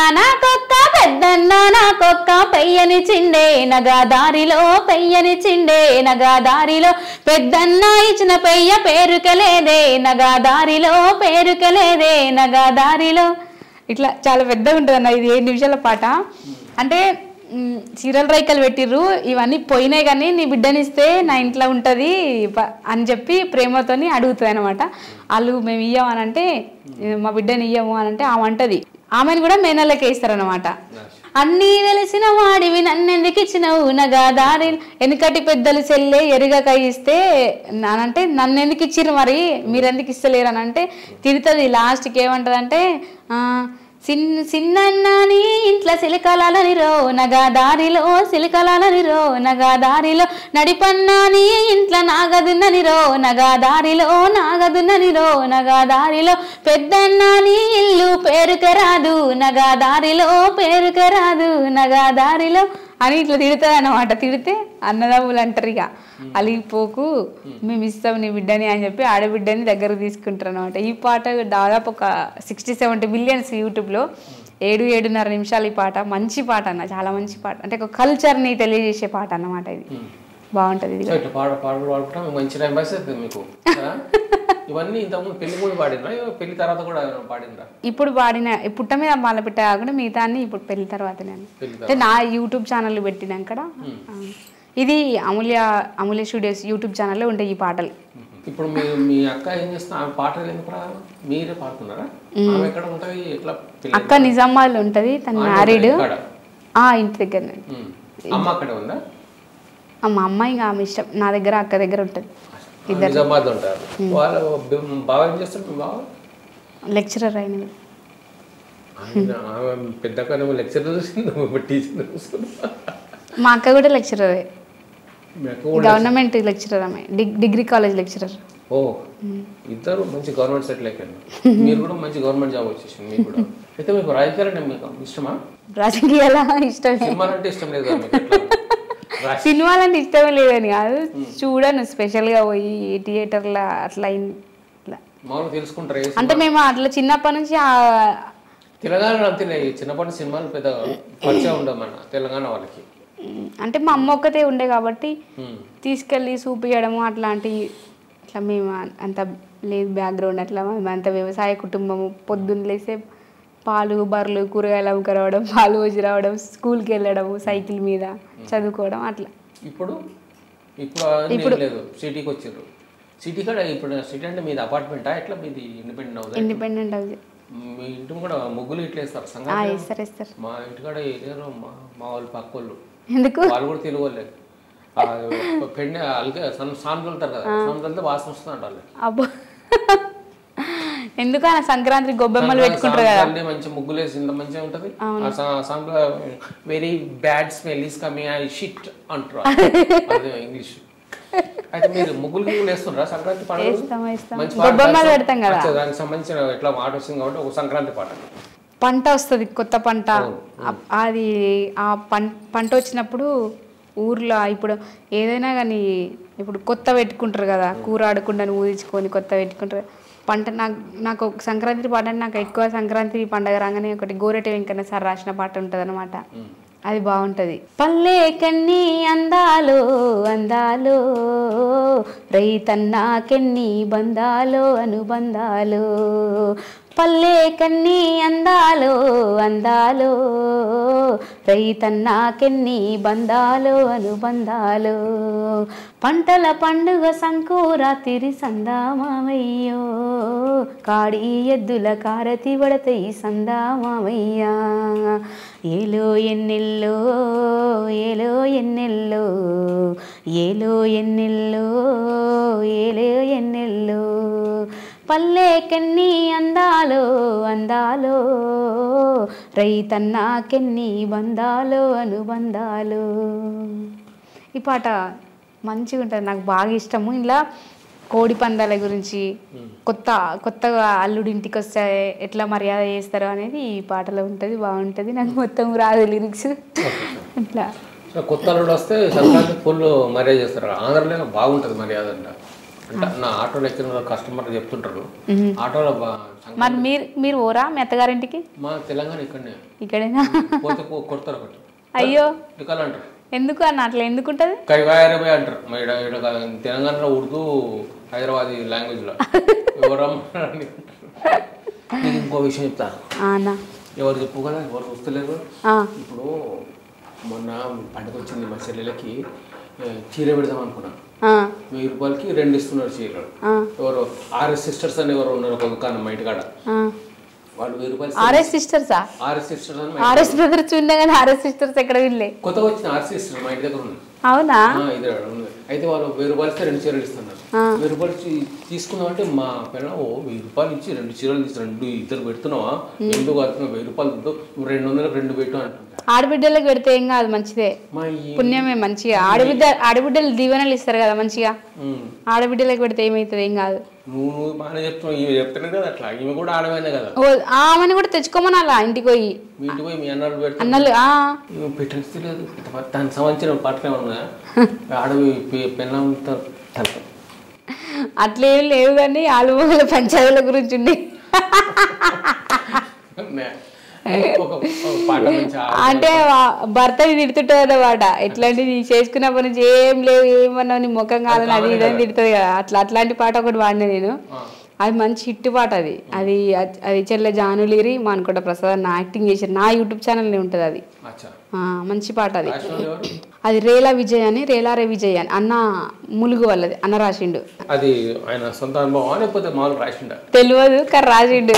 [SPEAKER 5] నాకొక్క పెయ్యనిచ్చిండే నగాదారిలో, పెయ్యనిచ్చిండే నగాదారిలో, పెద్దన్న ఇచ్చిన పెయ్య పేరుకలేదే నగాదారిలో, పేరుకలేదే నగాదారిలో. ఇట్లా చాలా పెద్దగా ఉంటుంది అన్న. ఇది 7 నిమిషాల పాట. అంటే చీరల రైకలు పెట్టిర్రు, ఇవన్నీ పోయినాయి కానీ నీ బిడ్డనిస్తే నా ఇంట్లో ఉంటుంది అని చెప్పి ప్రేమతోని అడుగుతుంది అనమాట. వాళ్ళు మేము ఇయ్యమనంటే, మా బిడ్డని ఇయ్యము అనంటే ఆమె అంటది, ఆమెను కూడా మేనల్లకే ఇస్తారనమాట. అన్నీ తెలిసిన వాడివి నన్నెందుకు ఇచ్చినవు నగాదారి, వెనుకటి పెద్దలు చెల్లె ఎరుగక ఇస్తే అంటే నన్నెందుకు ఇచ్చిర్రు మరి మీరెందుకు ఇస్తలేరు అని అంటే తిడుతుంది. లాస్ట్కి ఏమంటదంటే
[SPEAKER 4] చిన్నన్నాని ఇంట్లో సిలికలని నగాదారిలో సిలికలని నగాదారిలో నడిపన్నాని ఇంట్లో నాగదున్నని నగాదారిలో నాగదున్నని నగాదారిలో పెద్దన్నాని ఇల్లు పేరుకెరాదు నగాదారిలో పేరుకెరాదు నగాదారిలో అని ఇట్లా తిడుతుంది అన్నమాట. తిడితే అన్నదమ్ములు అంటారు ఇక అలిగిపోకు మేము ఇస్తాం నీ బిడ్డని అని చెప్పి ఆడబిడ్డని దగ్గర తీసుకుంటారు అనమాట. ఈ పాట దాదాపు ఒక 60-70 మిలియన్స్ యూట్యూబ్లో 7-7.5 నిమిషాలు ఈ పాట. మంచి పాట అన్న, చాలా మంచి పాట. అంటే ఒక కల్చర్ని తెలియజేసే పాట అన్నమాట. ఇది బాగుంటుంది. ఇది
[SPEAKER 3] పాడుకుంటా మంచి టైం పాస్ అవుతుంది మీకు. ఇవన్నీ ఇంతకుముందు పెళ్లి కూడా పాడినరా, పెళ్లి తర్వాత కూడా పాడినరా?
[SPEAKER 4] ఇప్పుడు పాడిన పుట్ట మీద పాలపిట్ట కాకుండా మిగతా అన్ని ఇప్పుడు పెళ్లి తర్వాతనే. అంటే నా యూట్యూబ్ ఛానల్ పెట్టినాక ఇది అమూల్య స్టూడియోస్ యూట్యూబ్ ఛానల్లో ఉంటాయి ఈ పాటలు.
[SPEAKER 3] ఇప్పుడు మీ అక్క ఏం చేస్తున్నా? ఆమె పాటలు ఎందుకు మీరే పాడుతున్నారా? ఆమె ఎక్కడ ఉంటుంది? ఎట్లా?
[SPEAKER 4] అక్క నిజామాబాద్లో ఉంటుంది, తను మ్యారీడ్, ఇంటి దగ్గర.
[SPEAKER 3] అమ్మ అక్కడే ఉందా?
[SPEAKER 4] మా అమ్మాయి ఆమె ఇష్టం, నా దగ్గర అక్క దగ్గర ఉంటుంది.
[SPEAKER 3] నిజామాబాద్ ఉంటారు. వాళ్ళు బాగా ఏం చేస్తారు? బాగా
[SPEAKER 4] లెక్చరర్ అయినది.
[SPEAKER 3] పెద్ద లెక్చరర్ చూసింది, టీచర్ చూస్తుంది.
[SPEAKER 4] మా అక్క కూడా లెక్చరరే, గవర్నమెంట్ లెక్చరర్, ఆమె డిగ్రీ కాలేజ్ లెక్చరర్.
[SPEAKER 3] ఓ, ఇద్దరు మంచి గవర్నమెంట్ సెటిల్ అయిపోయారు. మీరు కూడా మంచి గవర్నమెంట్ జాబ్ వచ్చేసింది మీకు కూడా. అయితే మీకు రాజకీయాలు అంటే మీకు ఇష్టమా?
[SPEAKER 4] రాజకీయాల ఇష్టం.
[SPEAKER 3] సినిమాలంటే ఇష్టం లేదు?
[SPEAKER 4] సినిమాలంటే ఇష్టమే లేదని కాదు, చూడను స్పెషల్గా పోయి థియేటర్లో అట్లా
[SPEAKER 3] మామూలుగా తెలుసుకుంటారు.
[SPEAKER 4] అంటే మేము అట్లా చిన్నప్పటి నుంచి
[SPEAKER 3] తెలంగాణ అంతే, చిన్నప్పటి సినిమాలు పెద్ద పరిచయం ఉండవు మన తెలంగాణ వాళ్ళకి.
[SPEAKER 4] అంటే మా అమ్మ ఒక్కతే ఉండే కాబట్టి తీసుకెళ్ళి చూపించడము అట్లాంటి అట్లా మేము అంత లేదు బ్యాక్గ్రౌండ్. అట్లా అంత వ్యవసాయ కుటుంబము. పొద్దున్న లేసే పాలు బర్రెలు కూరగాయలు అమ్ముకురావడం, పాలు పోసి రావడం, స్కూల్కి వెళ్ళడము, సైకిల్ మీద చదువుకోవడం అట్లా.
[SPEAKER 3] ఇప్పుడు ఇప్పుడు లేదు, సిటీకి వచ్చారు. సిటీ కూడా ఇప్పుడు సిటీ అంటే మీది అపార్ట్మెంటా ఎట్లా? మీది ఇండిపెండెంట్ హౌస్?
[SPEAKER 4] Independent house.
[SPEAKER 3] మీ ఇంటి కూడా ముగ్గులు ఇట్లా వేస్తారు
[SPEAKER 4] సంగతి?
[SPEAKER 3] మా ఇంటి కూడా వేసారు మా వాళ్ళు పక్క వాళ్ళు.
[SPEAKER 4] ఎందుకు?
[SPEAKER 3] వాళ్ళు కూడా తెలుగు వాళ్ళే. పెండి అలాగే సాంగ్ వెళ్తారు కదా, సాంగ్ వెళ్తే వాసన వస్తుంది అంట వాళ్ళు.
[SPEAKER 4] అబ్బో, ఎందుకన్నా సంక్రాంతి గొబ్బెమ్మలు పెట్టుకుంటారు కదా,
[SPEAKER 3] మంచి ముగ్గులు వేసి ఇంత మంచిగా ఉంటది. Song very bad smell is coming I shit అంటారు ఇంగ్లీష్. అయితే మీరు ముగ్గులు వేస్తుంటారా సంక్రాంతి పండుగ?
[SPEAKER 4] గొబ్బెమ్మలు పెడతాం కదా,
[SPEAKER 3] దానికి సంబంధించిన ఎట్లా మాట వస్తుంది కాబట్టి ఒక సంక్రాంతి పాట.
[SPEAKER 4] పంట వస్తుంది, కొత్త పంట. అది ఆ పంట వచ్చినప్పుడు ఊర్లో ఇప్పుడు ఏదైనా కానీ ఇప్పుడు కొత్త పెట్టుకుంటారు కదా, కూర ఆడకుండా ఊదించుకొని కొత్త పెట్టుకుంటారు. పంట నాకు సంక్రాంతి పాట అంటే నాకు ఎక్కువ సంక్రాంతి పండగ రాగానే ఒకటి గోరెట వెంకన్న సార్ రాసిన పాట ఉంటుంది అనమాట. అది బాగుంటుంది. పల్లె కన్ని అందాలో అందాలో రైతన్నాకెన్ని బంధాలో అనుబంధాలు, పల్లె కన్ని అందాలో అందాలో రైతన్నాకెన్ని బంధాలు అనుబంధాలు, పంటల పండుగ సంకురాతిరి సందామామయ్యో కాడి ఎద్దుల కారతి వడతయి సందామామయ్యా, ఏలో ఎన్నెల్లో ఏలో ఎన్నెల్లో ఏలో ఎన్నెల్లో ఏలో ఎన్నెల్లో, పల్లె కెన్ని అందాలో అందాలో రైతన్నాకెన్ని బంధాలు అనుబంధాలు. ఈ పాట మంచిగా ఉంటుంది, నాకు బాగా ఇష్టము. ఇలా కోడి పందాల గురించి, కొత్తగా అల్లుడి ఇంటికి వస్తే ఎట్లా మర్యాద చేస్తారు అనేది ఈ పాటలో ఉంటుంది. బాగుంటుంది. నాకు మొత్తం రాదు లిరిక్స్. అట్లా
[SPEAKER 3] కొత్త అల్లుడు వస్తే సంక్రాంతి ఫుల్ మర్యాద చేస్తారు. ఆంధ్రలో బాగుంటుంది మర్యాద అంట. అంటే నా ఆటోలో ఎక్కిన కస్టమర్ చెప్తుంటారు ఆటోలో.
[SPEAKER 4] మరి మీరు ఓరా మీ అత్తగారింటికి?
[SPEAKER 3] మా తెలంగాణ
[SPEAKER 4] ఇక్కడేనా?
[SPEAKER 3] పోతే కొడతారు ఒకటి.
[SPEAKER 4] అయ్యో
[SPEAKER 3] అంటారు.
[SPEAKER 4] ఎందుకు అన్న అట్లా ఎందుకుంటది?
[SPEAKER 3] కైవాయరబై అంటారు. తెలంగాణలో ఉర్దూ హైదరాబాదీ లాంగ్వేజ్ లో. ఇంకో విషయం చెప్తాను, ఎవరు చెప్పు కదా, ఎవరు చూస్తలేరు. ఇప్పుడు మొన్న పండుగ వచ్చింది, మా చెల్లెలకి చీర పెడదాం అనుకున్నాను. 1000 రూపాయలకి 2 ఇస్తున్నారు చీరలు. ఎవరు RS సిస్టర్స్ అని ఎవరు ఉన్నారు ఒక దుకాణం మా ఇంటికాడ. వాళ్ళు 1000 రూపాయలు.
[SPEAKER 4] RS సిస్టర్స్ అని RS బ్రదర్స్ ఉన్నా కానీ RS సిస్టర్స్ ఎక్కడ వీళ్ళే.
[SPEAKER 3] కొత్తగా వచ్చిన RS సిస్టర్ మా ఇంటి దగ్గర ఉంది.
[SPEAKER 4] అవునా
[SPEAKER 3] ఇది ఉంది. అయితే వాళ్ళు 1000 రూపాయలు ఇస్తే 2 చీరలు ఇస్తున్నారు. 1000 రూపాయలు తీసుకున్నాం అంటే మా పిల్ల 1000 రూపాయలు ఇచ్చి 2 చీరలు తీసి 2 ఇద్దరు పెడుతున్నావా ఎందుకు కడుతున్నావు 1000 రూపాయలు 200లకు 2 పెట్టు అంటుంది.
[SPEAKER 4] ఆడబిడ్డలకు పెడితే ఏం కాదు మంచిదే పుణ్యమే మంచిగా ఆడబిడ్డలు దీవెనలు ఇస్తారు కదా మంచిగా ఆడబిడ్డలకు పెడితే ఏమవుతుంది ఏం కాదు.
[SPEAKER 3] నువ్వు బాగానే చెప్తున్నావు ఈమె చెప్తున్నావు కదా అట్లా ఈమె కూడా ఆడమైందే కదా
[SPEAKER 4] ఆమెను కూడా తెచ్చుకోమని అలా ఇంటికి పోయి
[SPEAKER 3] మీ ఇంటికి పోయి మీ అన్నాళ్ళు పెడతా
[SPEAKER 4] అన్నలు
[SPEAKER 3] ఈమె పెట్టలేదు దానికి సంబంధించిన పాటలు ఏమన్నా ఆడవి పెళ్ళం
[SPEAKER 4] అట్లేం లేవు కానీ ఆలుమూల పంచాయతీల గురించి ఉండి అంటే భర్తని తిడుతుంటుంది అన్నమాట ఎట్లాంటి నీ చేసుకున్నప్పటి నుంచి ఏం లేవు ఏమన్నా నీ ముఖం కాదని అది ఇదని తిడుతుంది కదా అట్లాంటి పాట ఒకటి వాడినా నేను అది మంచి హిట్ పాట అది అది అది చెల్లె జానులీరి మానుకోట ప్రసాద్ అన్న యాక్టింగ్ చేశారు నా యూట్యూబ్ ఛానల్ ఉంటుంది అది మంచి పాట అది అది రేలా విజయ్ అని రేలారే విజయ్ అని అన్న ములుగు వాళ్ళది అన్న రాసిండు
[SPEAKER 3] అది ఆయన సొంత అనుభవం లేకపోతే మామూలు రాసిండు
[SPEAKER 4] తెలియదు కానీ రాసిండు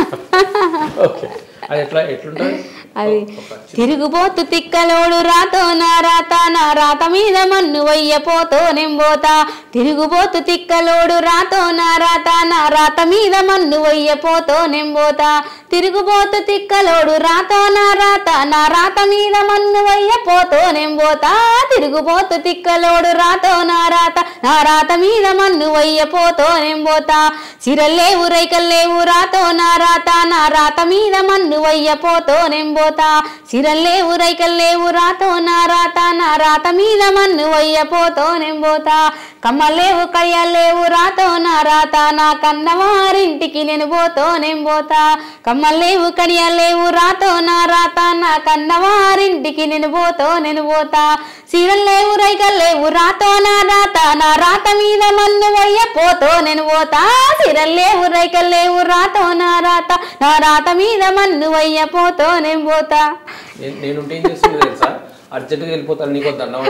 [SPEAKER 3] అది ఎట్లుంటుంది
[SPEAKER 4] అది తిరుగుబోతు తిక్కలోడు రాతో నా రాత మీద మన్ను వయ్యపోతో నెంబోతా తిరుగుబోతు తిక్కలోడు రాతో నా రాత మీద మన్ను వయ్యపోతో నెంబోతా తిరుగుబోతు తిక్కలోడు రాతో నా రాత మీద మన్ను వయ్యపోతో నెంబోతా తిరుగుబోతు తిక్కలోడు రాతో నా రాత మీద మన్ను వయ్యపోతో నెంబోతా సిరల్లేవు రైకల్లేవు రాతో నా రాత మీద మన్ను వయ్యపోతో నెంబోతా సిరల్లేవు రైకల్లేవు రాతో నా రాత మీద మన్ను వయ్యపోతో నెంబోతా కమ్మలేవు కయ్యలేవు రాతో నా కన్నవారింటికి నేను పోతో నెంబోతా కమ్మలేవు కడియలేవు రాతో నా కన్నవారింటికి నేను పోతా సిరల్లేవు రైకల్లేవు రాతో నా రాత మీద మన్ను వయ్యపోతో నేను పోతా సిరల్లేవు రైకల్లేవు రాతో నా రాత మీద మన్ను వయ్యపోతో నేను పోతా
[SPEAKER 3] నేనుంటే ఏం చేస్తుంది తెలుసా అర్జెంట్గా వెళ్ళిపోతాను నీకు దండం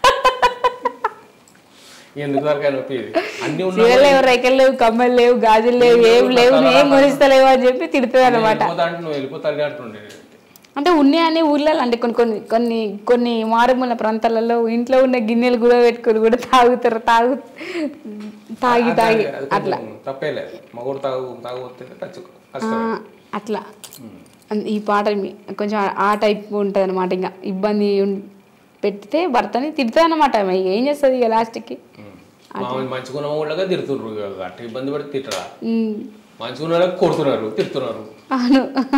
[SPEAKER 3] ఎందుకు అన్ని
[SPEAKER 4] లేవు రైకలు లేవు కమ్మలు లేవు గాజులు లేవు ఏం లేవు ఏం కొనిస్తలేవు అని చెప్పి తిడుతుంది అనమాట
[SPEAKER 3] నువ్వు వెళ్ళిపోతాను అంటుండే
[SPEAKER 4] అంటే ఉన్నాయని ఊర్లలో అంటే కొన్ని కొన్ని కొన్ని కొన్ని మారుమూల ప్రాంతాలలో ఇంట్లో ఉన్న గిన్నెలు కూడా పెట్టుకొని కూడా తాగుతారు తాగి అట్లా
[SPEAKER 3] తప్పేలేదు మగోడు తాగుతే
[SPEAKER 4] అట్లా ఈ పాట కొంచెం ఆ టైప్ ఉంటుంది అనమాట ఇంకా ఇబ్బంది పెడితే భర్తని తిడుతుంది అనమాట ఏం చేస్తుంది ఇక లాస్ట్కి
[SPEAKER 3] మంచుకున్న వాళ్ళగా తిడుతున్నారు అట్లా ఇబ్బంది పడి తిట్టరా మంచుకున్న కొడుతున్నారు తిడుతున్నారు
[SPEAKER 4] అవును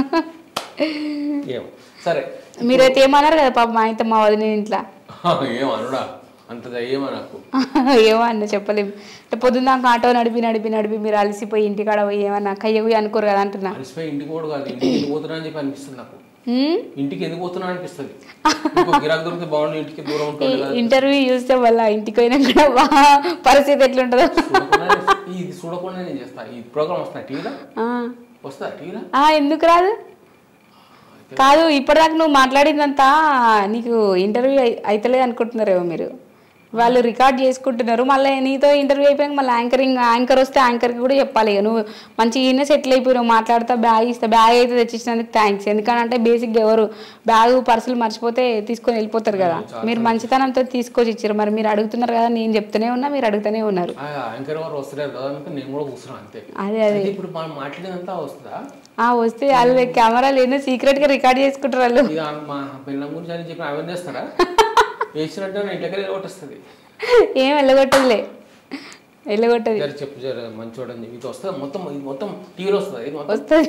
[SPEAKER 3] సరే
[SPEAKER 4] మీరైతే ఏమన్నారు కదా పాప మా అయితే మా వదిన ఇంట్లో
[SPEAKER 3] ఏమనుడా అంత ఏమనకు
[SPEAKER 4] ఏమో అన్న చెప్పలేము అంటే పొద్దున్న ఆటో నడిపి మీరు అలసిపోయి ఇంటికాడ పోయి ఏమన్నా కయ్యవి అనుకోరు కదా అంటున్నా
[SPEAKER 3] అలసిపోయి ఇంటికి పోడు కాదు ఇంటికి ఎందుకు పోతున్నా అని చెప్పి అనిపిస్తుంది నాకు ఇంటికి ఎందుకు పోతున్నా అనిపిస్తుంది గిరాకు దొరికితే బాగుంది ఇంటికి దూరం ఉంటుంది
[SPEAKER 4] ఇంటర్వ్యూ చూస్తే వల్ల ఇంటికి పోయినా కూడా పరిస్థితి ఎట్లుంటుందో
[SPEAKER 3] ఇది చూడకుండా నేను చేస్తా ఈ ప్రోగ్రామ్ వస్తా టీవీలో వస్తా టీవీలో
[SPEAKER 4] ఎందుకు రాదు కాదు ఇప్పటిదాకా నువ్వు మాట్లాడిందంతా నీకు ఇంటర్వ్యూ అయితలేదు అనుకుంటున్నారేమో మీరు వాళ్ళు రికార్డ్ చేసుకుంటున్నారు మళ్ళీ నీతో ఇంటర్వ్యూ అయిపోయాక మళ్ళీ యాంకర్ వస్తే యాంకర్కి కూడా చెప్పాలి నువ్వు మంచిగా సెటిల్ అయిపోయావు మాట్లాడుతా బ్యాగ్ ఇస్తా బ్యాగ్ అయితే తెచ్చినందుకు థ్యాంక్స్ ఎందుకంటే బేసిక్గా ఎవరు బ్యాగ్ పర్సులు మర్చిపోతే తీసుకొని వెళ్ళిపోతారు కదా మీరు మంచితనంతో తీసుకొచ్చి ఇచ్చారు మరి మీరు అడుగుతున్నారు కదా నేను చెప్తూనే ఉన్నా మీరు అడుగుతూనే ఉన్నారు అదే అదే
[SPEAKER 3] ఇప్పుడు మనం మాట్లాడేదంతా వస్తుందా
[SPEAKER 4] వస్తే వాళ్ళు కెమెరాలు ఏదో సీక్రెట్ గా రికార్డ్ చేసుకుంటారు వాళ్ళు
[SPEAKER 3] మా పిల్లల గురించి అని చెప్పి అవన్నీ చేస్తారా వేసినట్టు ఇంటికి వెళ్ళగొట్టేస్తుంది
[SPEAKER 4] ఏం వెళ్ళగొట్టదులే వెళ్ళగొట్టదు
[SPEAKER 3] చెప్పు మంచి ఇది వస్తుంది మొత్తం టీవీలో
[SPEAKER 4] వస్తుంది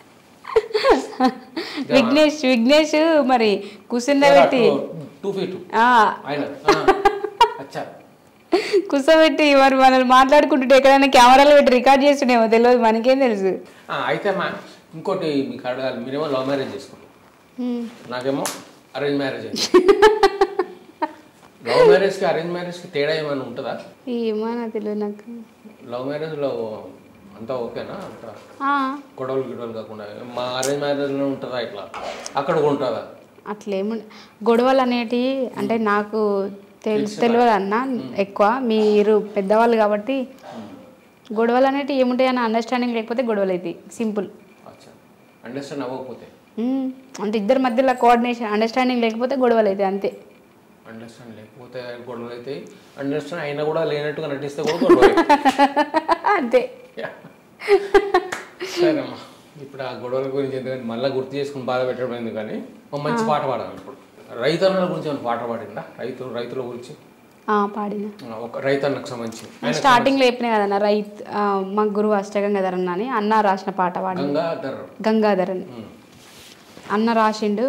[SPEAKER 4] విఘ్నేష్ మరి కూర్చుండబెట్టి
[SPEAKER 3] 2 feet
[SPEAKER 4] కూర్చోబెట్టి మరి మనల్ని మాట్లాడుకుంటుంటే ఎక్కడైనా కెమెరాలు పెట్టి రికార్డ్ చేస్తుండేమో తెలియదు మనకేం తెలుసు
[SPEAKER 3] అయితే ఇంకోటి మీకు అడగాలి మీరేమో లవ్ మ్యారేజ్ చేసుకోండి నాకేమో అరేంజ్ మ్యారేజ్ లవ్ మ్యారేజ్కి అరేంజ్ మ్యారేజ్కి తేడా ఏమైనా ఉంటుందా
[SPEAKER 4] ఏమో తెలియదు నాకు
[SPEAKER 3] లవ్ మ్యారేజ్లో అంతా ఓకేనా అంతా గొడవలు కాకుండా మా అరేంజ్ మ్యారేజ్లో ఉంటుందా ఇట్లా అక్కడ ఉంటుందా
[SPEAKER 4] అట్లేము గొడవలు అనేటివి అంటే నాకు తెలియదు అన్న ఎక్కువ మీరు పెద్దవాళ్ళు కాబట్టి గొడవలు అనేవి ఏముంటాయి అన్న అండర్స్టాండింగ్ లేకపోతే గొడవలు అవుతాయి సింపుల్
[SPEAKER 3] అండర్స్టాండ్ అవ్వకపోతే
[SPEAKER 4] అంటే ఇద్దరి మధ్యలో కోఆర్డినేషన్ అండర్స్టాండింగ్ లేకపోతే గొడవలు అవుతాయి అంతే
[SPEAKER 3] అండర్స్టాండ్ లేకపోతే గొడవలు అయితే అండర్స్టాండ్ అయినా కూడా లేనట్టుగా నటిస్తే కూడా గొడవ
[SPEAKER 5] అంతే.
[SPEAKER 3] సరేమ్మా, ఇప్పుడు ఆ గొడవల గురించి ఎందుకంటే మళ్ళీ గుర్తు చేసుకుని బాధ పెట్టడం ఎందుకని ఒక మంచి పాట పాడాలి. ఇప్పుడు రైతన్నల గురించి ఏమైనా పాట పాడిందా? రైతుల గురించి
[SPEAKER 5] పాడిన
[SPEAKER 3] ఒక రైతన్నకు సంబంధించి
[SPEAKER 5] స్టార్టింగ్ లో చెప్పినా కదన్న మా గురువు అష్టగంగాధరన్ అని అన్న రాసిన పాట పాడి గంగాధరన్ అన్న రాసిండు.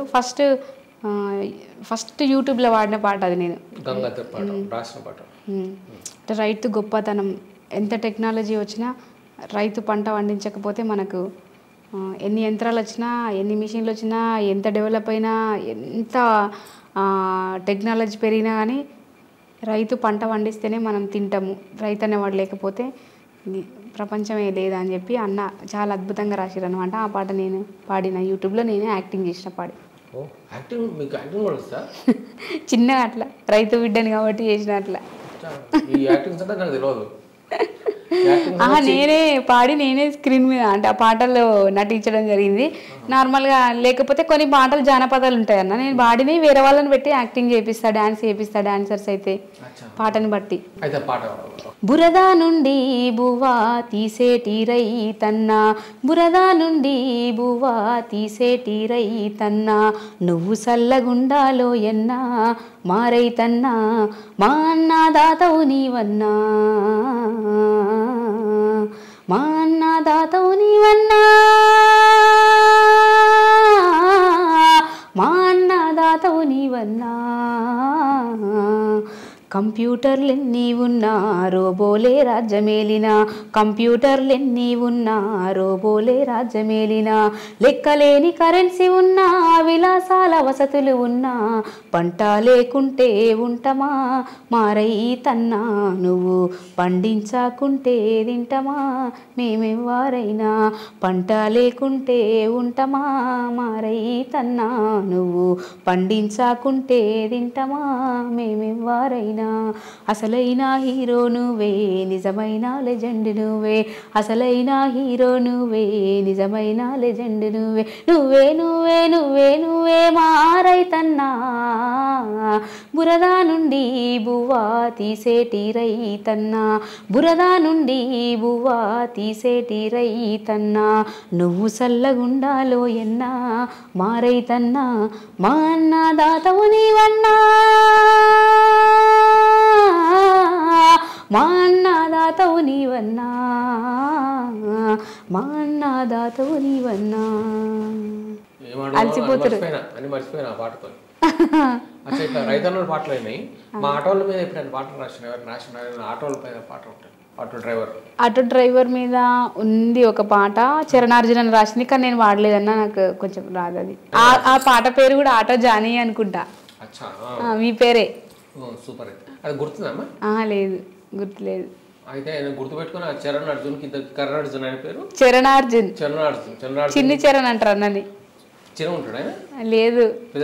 [SPEAKER 5] ఫస్ట్ యూట్యూబ్లో వాడిన పాట అది. నేను
[SPEAKER 3] గంగాధర్ పాట రాసిన పాట.
[SPEAKER 5] రైతు గొప్పతనం, ఎంత టెక్నాలజీ వచ్చినా రైతు పంట పండించకపోతే మనకు ఎన్ని యంత్రాలు వచ్చినా, ఎన్ని మిషన్లు వచ్చినా, ఎంత డెవలప్ అయినా, ఎంత టెక్నాలజీ పెరిగినా కానీ రైతు పంట పండిస్తేనే మనం తింటాము. రైతు అనేవాడు లేకపోతే ప్రపంచమే లేదా అని చెప్పి అన్న చాలా అద్భుతంగా రాశారు అనమాట. ఆ పాట నేను పాడిన, యూట్యూబ్లో నేనే యాక్టింగ్ చేసిన పాడి. చిన్నగా అట్లా రైతు బిడ్డని కాబట్టి చేసిన అట్లా. నేనే పాడి నేనే స్క్రీన్ మీద అంటే ఆ పాటల్లో నటించడం జరిగింది. నార్మల్గా లేకపోతే కొన్ని పాటలు జానపదాలు ఉంటాయి అన్న, నేను పాడిని వేరే వాళ్ళని పెట్టి యాక్టింగ్ చేపిస్తా, డాన్స్ చేపిస్తా. డాన్సర్స్ అయితే పాటని బట్టి. బురద నుండి బువ్వా తీసేటి రైతన్నా, బురద నుండి బువ్వా తీసేటి రైతన్నా, నువ్వు సల్లగుండాలో ఎన్నా మా రైతన్నా, మా అన్నదాతవు నీవన్నా, మా అన్నదాతవు నీవన్నా, మా అన్నదాతవు నీవన్నా. కంప్యూటర్లెన్ని ఉన్నా రోబోలే రాజ్యమేలినా, కంప్యూటర్లెన్ని ఉన్నా రోబోలే రాజ్యమేలినా, లెక్కలేని కరెన్సీ ఉన్నా, విలాసాల వసతులు ఉన్నా, పంట లేకుంటే ఉంటమా మా రైతన్నా, నువ్వు పండించకుంటే తింటమా మేమెవ్వారైనా, పంట లేకుంటే ఉంటమా మా రైతన్నా, నువ్వు పండించకుంటే తింటమా మేమెవ్వారైనా. అసలైన హీరో నువ్వే, నిజమైన లెజెండ్ నువ్వే, అసలైన హీరో నువ్వే, నిజమైన లెజెండ్ నువ్వే, నువ్వే నువ్వే నువ్వే నువ్వే మా రైతన్నా, బురద నుండి బువ్వా తీసేటి రైతన్నా, బురద నుండి బువ్వా తీసేటి రైతన్నా, నువ్వు సల్లగుండాలో ఎన్నా మా రైతన్నా, మా అన్నదాతవు నీవన్నా, మా అన్నదాతవు నీవన్నా, మా అన్నదాతవు నీవన్నా. అలసిపోతారు
[SPEAKER 3] అని మర్చిపోయినా పాటతో. అచ్చా, ఇట్లా రైతన్నల పాటలు అయినాయి. మా ఆటోల మీద ఎప్పుడైనా పాటలు రాసిన ఆటోల పైన పాట ఉంటాయి.
[SPEAKER 5] ఆటో డ్రైవర్ మీద ఉంది ఒక పాట, చరణార్జున రాసింది, కానీ నేను వాడలేదన్నా, నాకు కొంచెం రాదు అది. ఆ పాట పేరు కూడా ఆటో జానీ అనుకుంటా. మీ పేరే?
[SPEAKER 3] సూపర్. అది గుర్తుందమ్మా?
[SPEAKER 5] లేదు, గుర్తులేదు.
[SPEAKER 3] అయితే గుర్తు పెట్టుకుని చరణ్ అర్జున్కి కరణార్జున్ ఆయన పేరు
[SPEAKER 5] చరణార్జున్. చిన్ని చరణ్ అంటారు అన్నని.
[SPEAKER 3] చిన్న ఉంటాడా?
[SPEAKER 5] లేదు,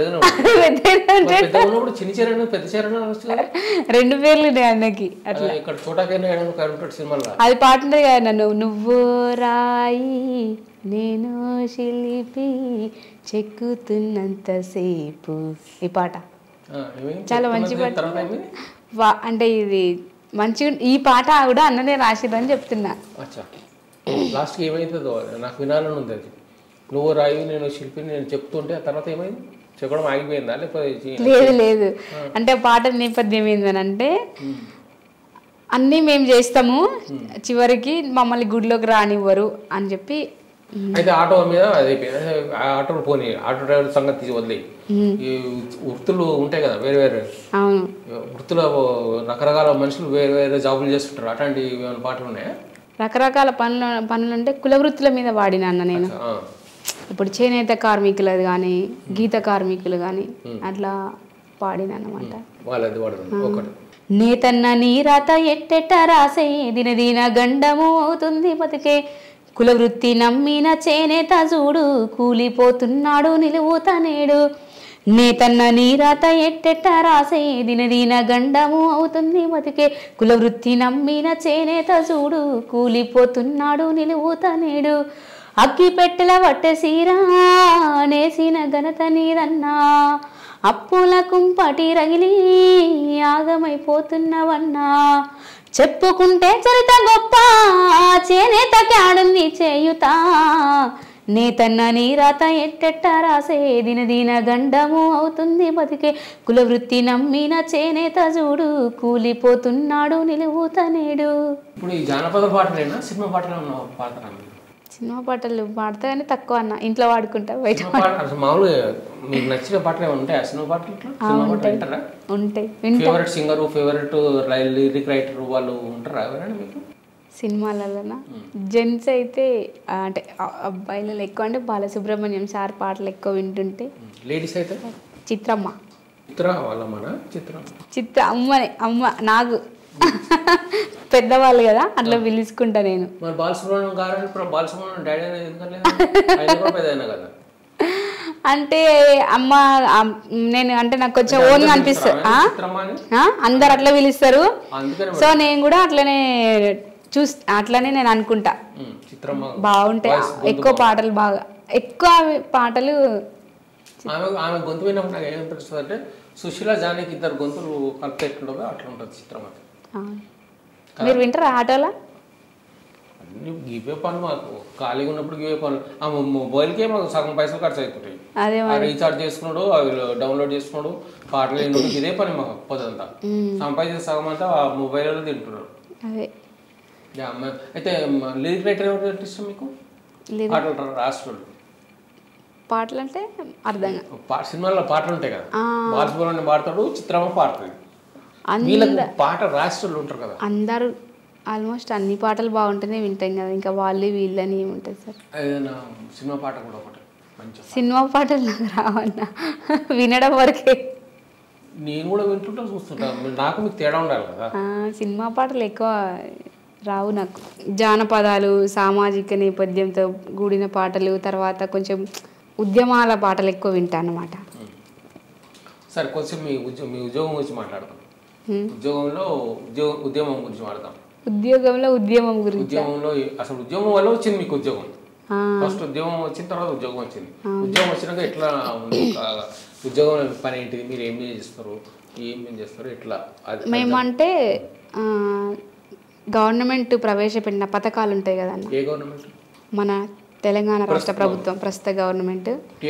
[SPEAKER 3] చిన్న చరణ్ పెద్ద చరణ్
[SPEAKER 5] రెండు పేర్లు ఉన్నాయి అన్నకి. అట్లా
[SPEAKER 3] ఇక్కడ చోటాకైనా సినిమాలో
[SPEAKER 5] అది పాట ఉంటుంది కదా, నన్ను నువ్వు రాయి నేను శిల్పి చెక్కుతున్నంతసేపు, ఈ పాట చాలా మంచి పాట. అంటే ఇది మంచిగా, ఈ పాట కూడా అన్ననే రాసిరని చెప్తున్నా.
[SPEAKER 3] లాస్ట్కి ఏమైతుందో నాకు వినాలని ఉంది. అది నువ్వు రాయి నేను శిల్పిని నేను చెప్తుంటే ఆ తర్వాత ఏమైంది? చెప్పడం ఆగిపోయిందా లేకపోతే?
[SPEAKER 5] లేదు లేదు, అంటే పాట నేపథ్యం ఏంటంటే అన్నీ మేము చేస్తాము, చివరికి మమ్మల్ని గుడిలోకి రానివ్వరు అని చెప్పి.
[SPEAKER 3] అయితే ఆటో మీద అది ఆటో పోనీ, ఆటో డ్రైవర్ సంగతి వదిలే, ఈ వృత్తులు ఉంటాయి కదా వేరే వేరే వృత్తుల రకరకాల మనుషులు వేరే వేరే జాబులు చేస్తుంటారు. అట్లాంటి ఏమైనా పాటలు ఉన్నాయా?
[SPEAKER 5] రకరకాల పనులు అంటే కుల వృత్తుల మీద వాడినా అన్న నేను. ఇప్పుడు చేనేత కార్మికులు కానీ, గీత కార్మికులు కానీ అట్లా పాడిన అన్నమాట. నేతన్న నీ రాత ఎట్టెట్ట రాసే, దినదిన గండము అవుతుంది బతికే, కుల వృత్తి నమ్మిన చేనేత చూడు కూలిపోతున్నాడు నిలువుతనేడు, నేతన్న నీ రాత ఎట్టెట్ట రాసే, దినదిన గండము అవుతుంది బతికే, కుల వృత్తి నమ్మిన చేనేత చూడు కూలిపోతున్నాడు నిలువుతనేడు, అగ్గి పెట్టెల వట్టె సీరా నేసిన ఘనత నీదన్నా,
[SPEAKER 4] అప్పుల కుంపటి రగిలి ఆగమైపోతున్నవన్నా చెప్పుకుంటే చరిత గొప్ప చేనేత క్యాడుంది చేయుతా నేతన్న నీరాత ఎట్టెట్ట రాసే దిన గండము అవుతుంది బతికే కులవృత్తి నమ్మిన చేనేత చూడు కూలిపోతున్నాడు నిలువుతనేడు.
[SPEAKER 3] ఇప్పుడు ఈ జానపద పాటలేనా సినిమా పాటలు పాడతారా?
[SPEAKER 5] సినిమా పాటలు పాడతా కానీ తక్కువ అన్న, ఇంట్లో వాడుకుంటా బయట
[SPEAKER 3] మామూలుగా మీకు నచ్చిన పాటలు ఏమైనా ఉంటాయి? సినిమా పాటలు సినిమా పాటలు వింటారా?
[SPEAKER 5] ఉంటాయి.
[SPEAKER 3] Favourite singer favourite lyric writer వాళ్ళు ఉంటారా ఎవరైనా మీకు
[SPEAKER 5] సినిమాలలోనా? జెంట్స్ అయితే అంటే అబ్బాయిలలో ఎక్కువ అంటే బాలసుబ్రహ్మణ్యం సార్ పాటలు ఎక్కువ వింటుంటే.
[SPEAKER 3] లేడీస్ అయితే
[SPEAKER 5] చిత్రమ్మ. చిత్ర అమ్మనే అమ్మ నాకు పెద్దవాళ్ళు కదా అట్లా పిలుచుకుంటా నేను.
[SPEAKER 3] మరి బాలసుబ్రహ్మణ్యం గారు బాలసుబ్రహ్మణ్యం డాడీ కదా
[SPEAKER 5] అంటే అమ్మ నేను అంటే నాకు కొంచెం ఓన్గా అనిపిస్తుంది. అందరు అట్లా పిలుస్తారు, సో నేను కూడా అట్లనే అట్లనే నేను అనుకుంటా. బాగుంటాయి ఎక్కువ పాటలు, బాగా ఎక్కువ పాటలు.
[SPEAKER 3] ఆమె గొంతు విన్నప్పుడు నాకు ఏమనిపిస్తుంది అంటే సుశీల జానకి ఇద్దరు గొంతులు కలిపి ఎట్లుంటుందో అట్లా ఉంటుంది చిత్రం.
[SPEAKER 5] మీరు వింటారా ఆటోలా?
[SPEAKER 3] అన్ని గివే పనులు మాకు ఖాళీగా ఉన్నప్పుడు గివే పనులు. ఆ మొబైల్కే మాకు సగం పైసలు ఖర్చు అవుతుంటాయి. రీఛార్జ్ చేసుకున్నాడు, అవి డౌన్లోడ్ చేసుకున్నాడు, పాటలు విన్నాడు, ఇదే పని మాకు పొద్దంతా. సంపాదించే సగం అంతా ఆ మొబైల్లో తింటున్నాడు. అయితే లిరిక్ రైటర్ ఎవరు ఇష్టం మీకు? పాటలు రాష్ట్రాలు
[SPEAKER 5] పాటలు అంటే అర్థం
[SPEAKER 3] సినిమాల్లో పాటలు ఉంటాయి కదా, బాలసుబ్రహ్మణ్యం పాడతాడు, చిత్రమ్మ పాడుతుంది. వీళ్ళకి పాట రాష్ట్రాలు ఉంటారు కదా,
[SPEAKER 5] అందరూ ఆల్మోస్ట్ అన్ని పాటలు బాగుంటేనే వింటాం కదా, ఇంకా వాళ్ళు వీళ్ళని ఏముంటుంది సార్.
[SPEAKER 3] ఏదైనా సినిమా పాట కూడా ఒకటి మంచి
[SPEAKER 5] సినిమా పాటలు నాకు రావన్నా, వినడం వరకే.
[SPEAKER 3] నేను కూడా వింటుంటా చూస్తుంటా, నాకు మీకు తేడా ఉండాలి కదా.
[SPEAKER 5] సినిమా పాటలు ఎక్కువ రావు నాకు. జానపదాలు, సామాజిక నేపథ్యంతో కూడిన పాటలు, తర్వాత కొంచెం ఉద్యమాల పాటలు ఎక్కువ వింటాను అన్నమాట.
[SPEAKER 3] సరే, కొంచెం మీ ఉద్యోగం గురించి మాట్లాడతాం. ఉద్యమం గురించి మాట్లాడతాం.
[SPEAKER 5] ఉద్యమం గురించి.
[SPEAKER 3] ఉద్యమంలో అసలు ఉద్యమం వల్ల వచ్చింది మీకు ఉద్యోగం. ఫస్ట్ ఉద్యమం వచ్చిన తర్వాత ఉద్యోగం వచ్చింది. ఉద్యోగం వచ్చినాక ఎట్లా ఉద్యోగం పని ఏంటిది, మీరు ఏం చేస్తారు, ఎట్లా?
[SPEAKER 5] మేమంటే గవర్నమెంట్ ప్రవేశపెట్టిన పథకాలు ఉంటాయి కదన్న.
[SPEAKER 3] ఏ గవర్నమెంట్?
[SPEAKER 5] మన తెలంగాణ రాష్ట్ర ప్రభుత్వం, ప్రస్తుత గవర్నమెంట్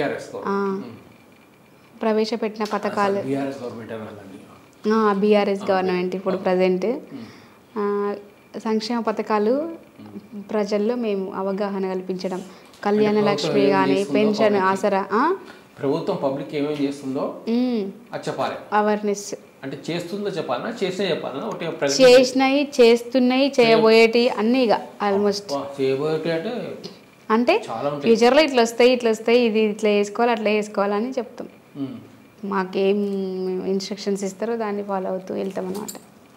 [SPEAKER 5] ప్రవేశపెట్టిన పథకాలు. బీఆర్ఎస్ గవర్నమెంట్ ఇప్పుడు ప్రజెంట్. సంక్షేమ పథకాలు ప్రజల్లో మేము అవగాహన కల్పించడం, కళ్యాణ లక్ష్మి కానీ, పెన్షన్, ఆసరా.
[SPEAKER 3] ప్రభుత్వం పబ్లిక్ ఏమేమి చేస్తుందో అది చెప్పాలి.
[SPEAKER 5] అవేర్నెస్
[SPEAKER 3] అంటే చేస్తుందో చెప్పాలన్నా, చేసినా చెప్పాలన్నా?
[SPEAKER 5] చేసినాయి, చేస్తున్నాయి, చేయబోయేటి అన్నీ ఇక ఆల్మోస్ట్.
[SPEAKER 3] చేయబోయేటి
[SPEAKER 5] అంటే ఫ్యూచర్లో ఇట్లా వస్తాయి, ఇది ఇట్లా వేసుకోవాలి, అట్లా వేసుకోవాలని చెప్తాం. మాకేం ఇన్స్ట్రక్షన్స్ ఇస్తారో దాన్ని ఫాలో అవుతూ వెళ్తాం అన్నమాట.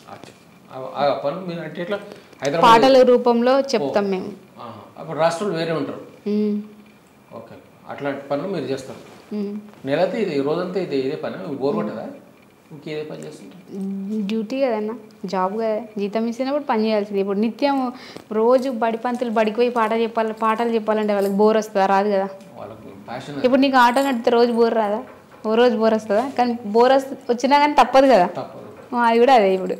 [SPEAKER 5] పాటల రూపంలో చెప్తాం మేము.
[SPEAKER 3] అప్పుడు రాష్ట్రాలు వేరే ఉంటారు. ఓకే, అట్లాంటి పనులు మీరు చేస్తారు. నెలతో ఇది రోజంతా ఇదే పని, బోర్ కొట్టదా? ఇంకేదే పని చేస్తుంటారు?
[SPEAKER 5] డ్యూటీ కదన్నా, జాబ్ కదా, జీతం ఇచ్చినప్పుడు పని చేయాల్సింది. ఇప్పుడు నిత్యం రోజు బడిపంతులు బడికి పోయి పాటలు చెప్పాలంటే వాళ్ళకి బోర్ వస్తుందా? రాదు కదా. ఇప్పుడు నీకు ఆటో నడితే రోజు బోర్ రాదా? ఓ రోజు బోర్ వస్తుందా? కానీ బోర్ వచ్చినా కానీ తప్పదు కదా, అది కూడా అదే ఇప్పుడు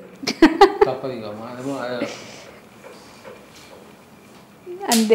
[SPEAKER 5] అంతే.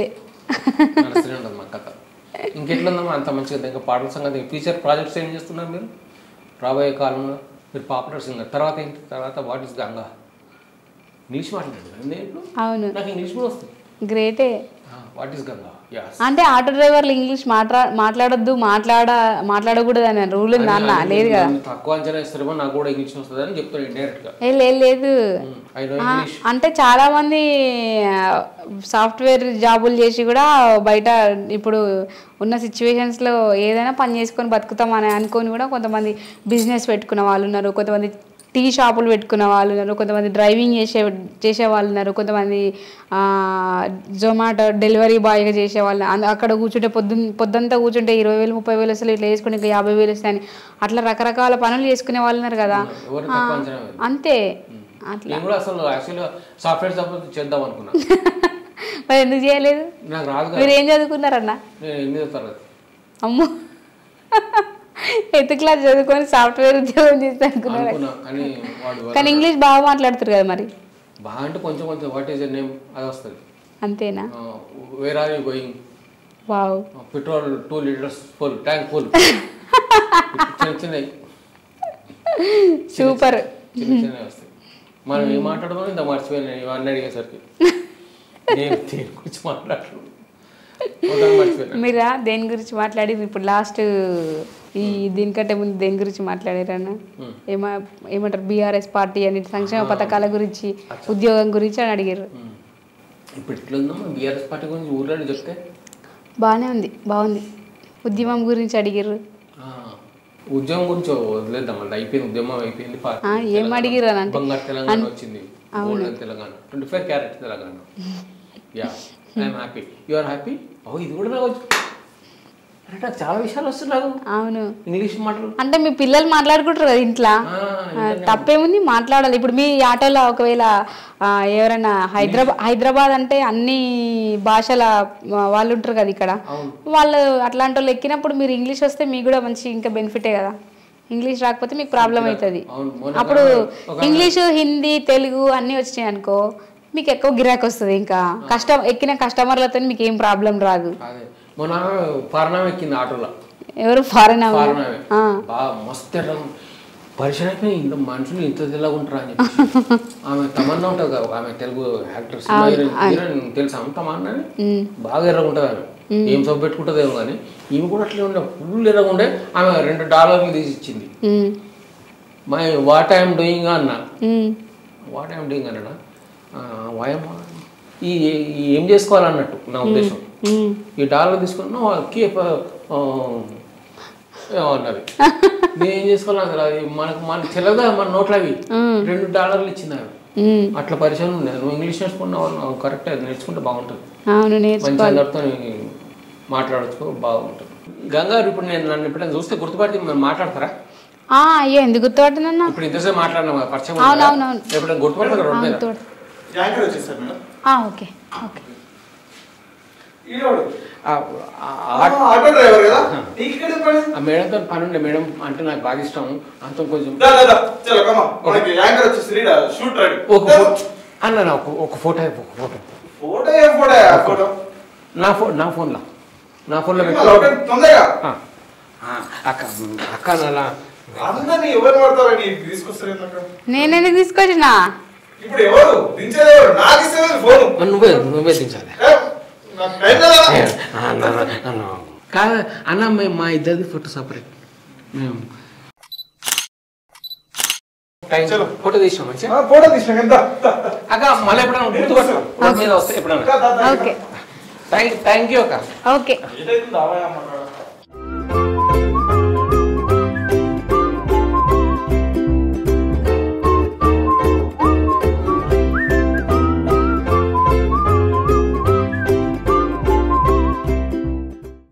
[SPEAKER 3] ఇంకెట్లుందమ్మా అంత మంచిగా? ఇంకా పాటల సంగతి, ఫ్యూచర్ ప్రాజెక్ట్స్ ఏం చేస్తున్నారు మీరు రాబోయే కాలంలో? మీరు పాపులర్ సింగర్, తర్వాత ఏంటి? తర్వాత వాట్ ఈస్ గంగా? ఇంగ్లీష్ మాట్లాడారు?
[SPEAKER 5] అవును,
[SPEAKER 3] నాకు ఇంగ్లీష్ కూడా వస్తుంది.
[SPEAKER 5] గ్రేటే.
[SPEAKER 3] What is Ganga?
[SPEAKER 5] అంటే ఆటో డ్రైవర్లు ఇంగ్లీష్ మాట్లాడొద్దు, మాట్లాడకూడదు అనే రూల్ నాన్న లేదు కదా.
[SPEAKER 3] తక్కువ అంచనా ఇస్తారేమో, నాకు కూడా ఇంగ్లీష్ వస్తుంది అని చెప్తాను ఇండైరెక్ట్ గా.
[SPEAKER 5] లేదు, అంటే చాలా మంది సాఫ్ట్వేర్ జాబులు చేసి కూడా బయట ఇప్పుడు ఉన్న సిచ్యువేషన్స్లో ఏదైనా పని చేసుకొని బతుకుతామని అనుకొని కూడా కొంతమంది బిజినెస్ పెట్టుకున్న వాళ్ళు ఉన్నారు, కొంతమంది టీ షాపులు పెట్టుకున్న వాళ్ళు ఉన్నారు, కొంతమంది డ్రైవింగ్ చేసే వాళ్ళు ఉన్నారు, కొంతమంది జొమాటో డెలివరీ బాయ్గా చేసేవాళ్ళు. అక్కడ కూర్చుంటే పొద్దుంతా కూర్చుంటే 20,000 30,000 అసలు ఇట్లా వేసుకుని ఇంకా 50,000 వస్తాయని అట్లా రకరకాల పనులు చేసుకునే వాళ్ళు ఉన్నారు కదా. అంతే, అట్లా
[SPEAKER 3] సాఫ్ట్వేర్ జాబ్ చేద్దాం అనుకున్నా.
[SPEAKER 5] మరి ఎందుకు చేయలేదు?
[SPEAKER 3] నాకు రాదు.
[SPEAKER 5] మీరు ఏం చదువుకున్నారన్నా?
[SPEAKER 3] నేను 8వ తరగతి.
[SPEAKER 5] అమ్మో, 8th క్లాస్ చదువుకొని సాఫ్ట్వేర్ ఉద్యోగం చేస్తా అనుకున్నారు.
[SPEAKER 3] అనుకున్నా కానీ వాడు
[SPEAKER 5] కానీ ఇంగ్లీష్ బాగా మాట్లాడుతారు కదా మరి.
[SPEAKER 3] బాగా అంటే కొంచెం కొంచెం వాట్ ఈస్ యర్ నేమ్ అది వస్తుంది.
[SPEAKER 5] అంతేనా?
[SPEAKER 3] Where are you going,
[SPEAKER 5] wow,
[SPEAKER 3] petrol 2 liters full, tank full. చిన్న చిన్నవి
[SPEAKER 5] సూపర్.
[SPEAKER 3] చిన్న చిన్నవి వస్తాయి. మనం ఏం మాట్లాడదాం ఇంత మర్చిపోయాను ఇవన్నీ అడిగేసరికి. నేను దేని గురించి మాట్లాడుతున్నాను మర్చిపోయాను.
[SPEAKER 5] మీరా దేని గురించి మాట్లాడి ఇప్పుడు లాస్ట్ ఈ దీనికంటే ముందు దేని గురించి మాట్లాడారన్న? ఏమంటారు బీఆర్ఎస్ పార్టీ అని సంక్షేమ పథకాల గురించి ఉద్యోగం గురించి అని అడిగారు.
[SPEAKER 3] ఇప్పుడు ఇట్లా ఉందమ్మా బీఆర్ఎస్ పార్టీ గురించి ఊర్లో చెప్తే
[SPEAKER 5] బాగానే ఉంది, బాగుంది. ఉద్యమం గురించి అడిగారు.
[SPEAKER 3] ఉద్యమం గురించి వదిలేద్దాం అండి, అయిపోయింది ఉద్యమం అయిపోయింది.
[SPEAKER 5] ఏం అడిగారు అని అంటే
[SPEAKER 3] బంగారు తెలంగాణ వచ్చింది, golden Telangana, 25 carat Telangana. Yeah I'm happy, you are happy. ఓ ఇది కూడా రావచ్చు అంటే నాకు చాలా విషయాలు వస్తున్నాయి.
[SPEAKER 5] అవును,
[SPEAKER 3] ఇంగ్లీష్ మాటలు
[SPEAKER 5] అంటే మీ పిల్లలు మాట్లాడుకుంటారు కదా ఇంట్లో, తప్పేముంది మాట్లాడాలి. ఇప్పుడు మీ ఆటోలో ఒకవేళ ఎవరైనా హైదరాబాద్ అంటే అన్ని భాషల వాళ్ళు ఉంటారు కదా ఇక్కడ, వాళ్ళు అట్లాంటి వాళ్ళు ఎక్కినప్పుడు మీరు ఇంగ్లీష్ వస్తే మీకు కూడా మంచి ఇంకా బెనిఫిటే కదా. ఇంగ్లీష్ రాకపోతే మీకు ప్రాబ్లం అవుతుంది. అప్పుడు ఇంగ్లీషు, హిందీ, తెలుగు అన్నీ వచ్చినాయి అనుకో మీకు ఎక్కువ గిరాకీ వస్తుంది. ఇంకా ఎక్కిన కస్టమర్లతో మీకు ఏం ప్రాబ్లం రాదు.
[SPEAKER 3] మొన్న ఫారెన్ ఎక్కింది ఆటోలో.
[SPEAKER 5] ఎవరు? ఫారెన్
[SPEAKER 3] బాగా మస్తు పరిచయం అయిపోయి ఇంత మనుషులు ఇంత తెల్లగా ఉంటారా అని చెప్పి. ఆమె తమన్నా ఉంటుంది కదా, ఆమె తెలుగు యాక్ట్రెస్ హీరోయిన్ తెలుసా తమన్నా అని, బాగా ఎర్రగా ఉంటుంది ఆమె. ఏం సబ్బు పెట్టుకుంటుందేమో కానీ ఈమె కూడా అట్లే ఉండే, ఫుల్ ఎర్రగా ఉండే. ఆమె $2 తీసి ఇచ్చింది. మై వాట్ ఐఎమ్ డూయింగ్ అన్నా, వాట్ ఐఎమ్ డూయింగ్ అన్నా, వాయమ్మా ఈ ఏం చేసుకోవాలన్నట్టు నా ఉద్దేశం. ఈ $1 తీసుకున్నా ఏమన్నది, నేను ఏం చేసుకోవాలి అది మనకు తెలదా మన నోట్లు అవి. $2 ఇచ్చింది ఆమె. అట్లా పరిచయం ఉండేది. నువ్వు ఇంగ్లీష్ నేర్చుకున్నావు కరెక్ట్, అది నేర్చుకుంటే బాగుంటుంది. మంచి అందరితో మాట్లాడచ్చు, బాగుంటుంది. గంగారు ఇప్పుడు నన్ను ఎప్పుడైనా చూస్తే గుర్తుపడితే మాట్లాడతారా?
[SPEAKER 5] అయ్యో ఎందుకు గుర్తుపడుతున్నా?
[SPEAKER 3] ఇప్పుడు ఇంతసేపు మాట్లాడినా పరిచయం ఎప్పుడైనా గుర్తుపడతారా? రోడ్ మీద
[SPEAKER 5] ఓకే ఓకే.
[SPEAKER 3] మేడంతో పని ఉండే, మేడం అంటే నాకు బాగా ఇష్టం. అంత కొంచెం అన్న ఒక ఫోటో నా ఫోన్లో అక్క
[SPEAKER 5] నేనే తీసుకొచ్చిన.
[SPEAKER 3] నువ్వే దించాలి కాదు అన్న. మేము మా ఇద్దరిది ఫోటో సపరేట్. మేము ఫోటో తీసినాం మంచిగా. అక్క మళ్ళీ ఎప్పుడైనా గుర్తుపట్టు మీద వస్తే ఎప్పుడైనా. థ్యాంక్ యూ అక్క.
[SPEAKER 5] ఓకే.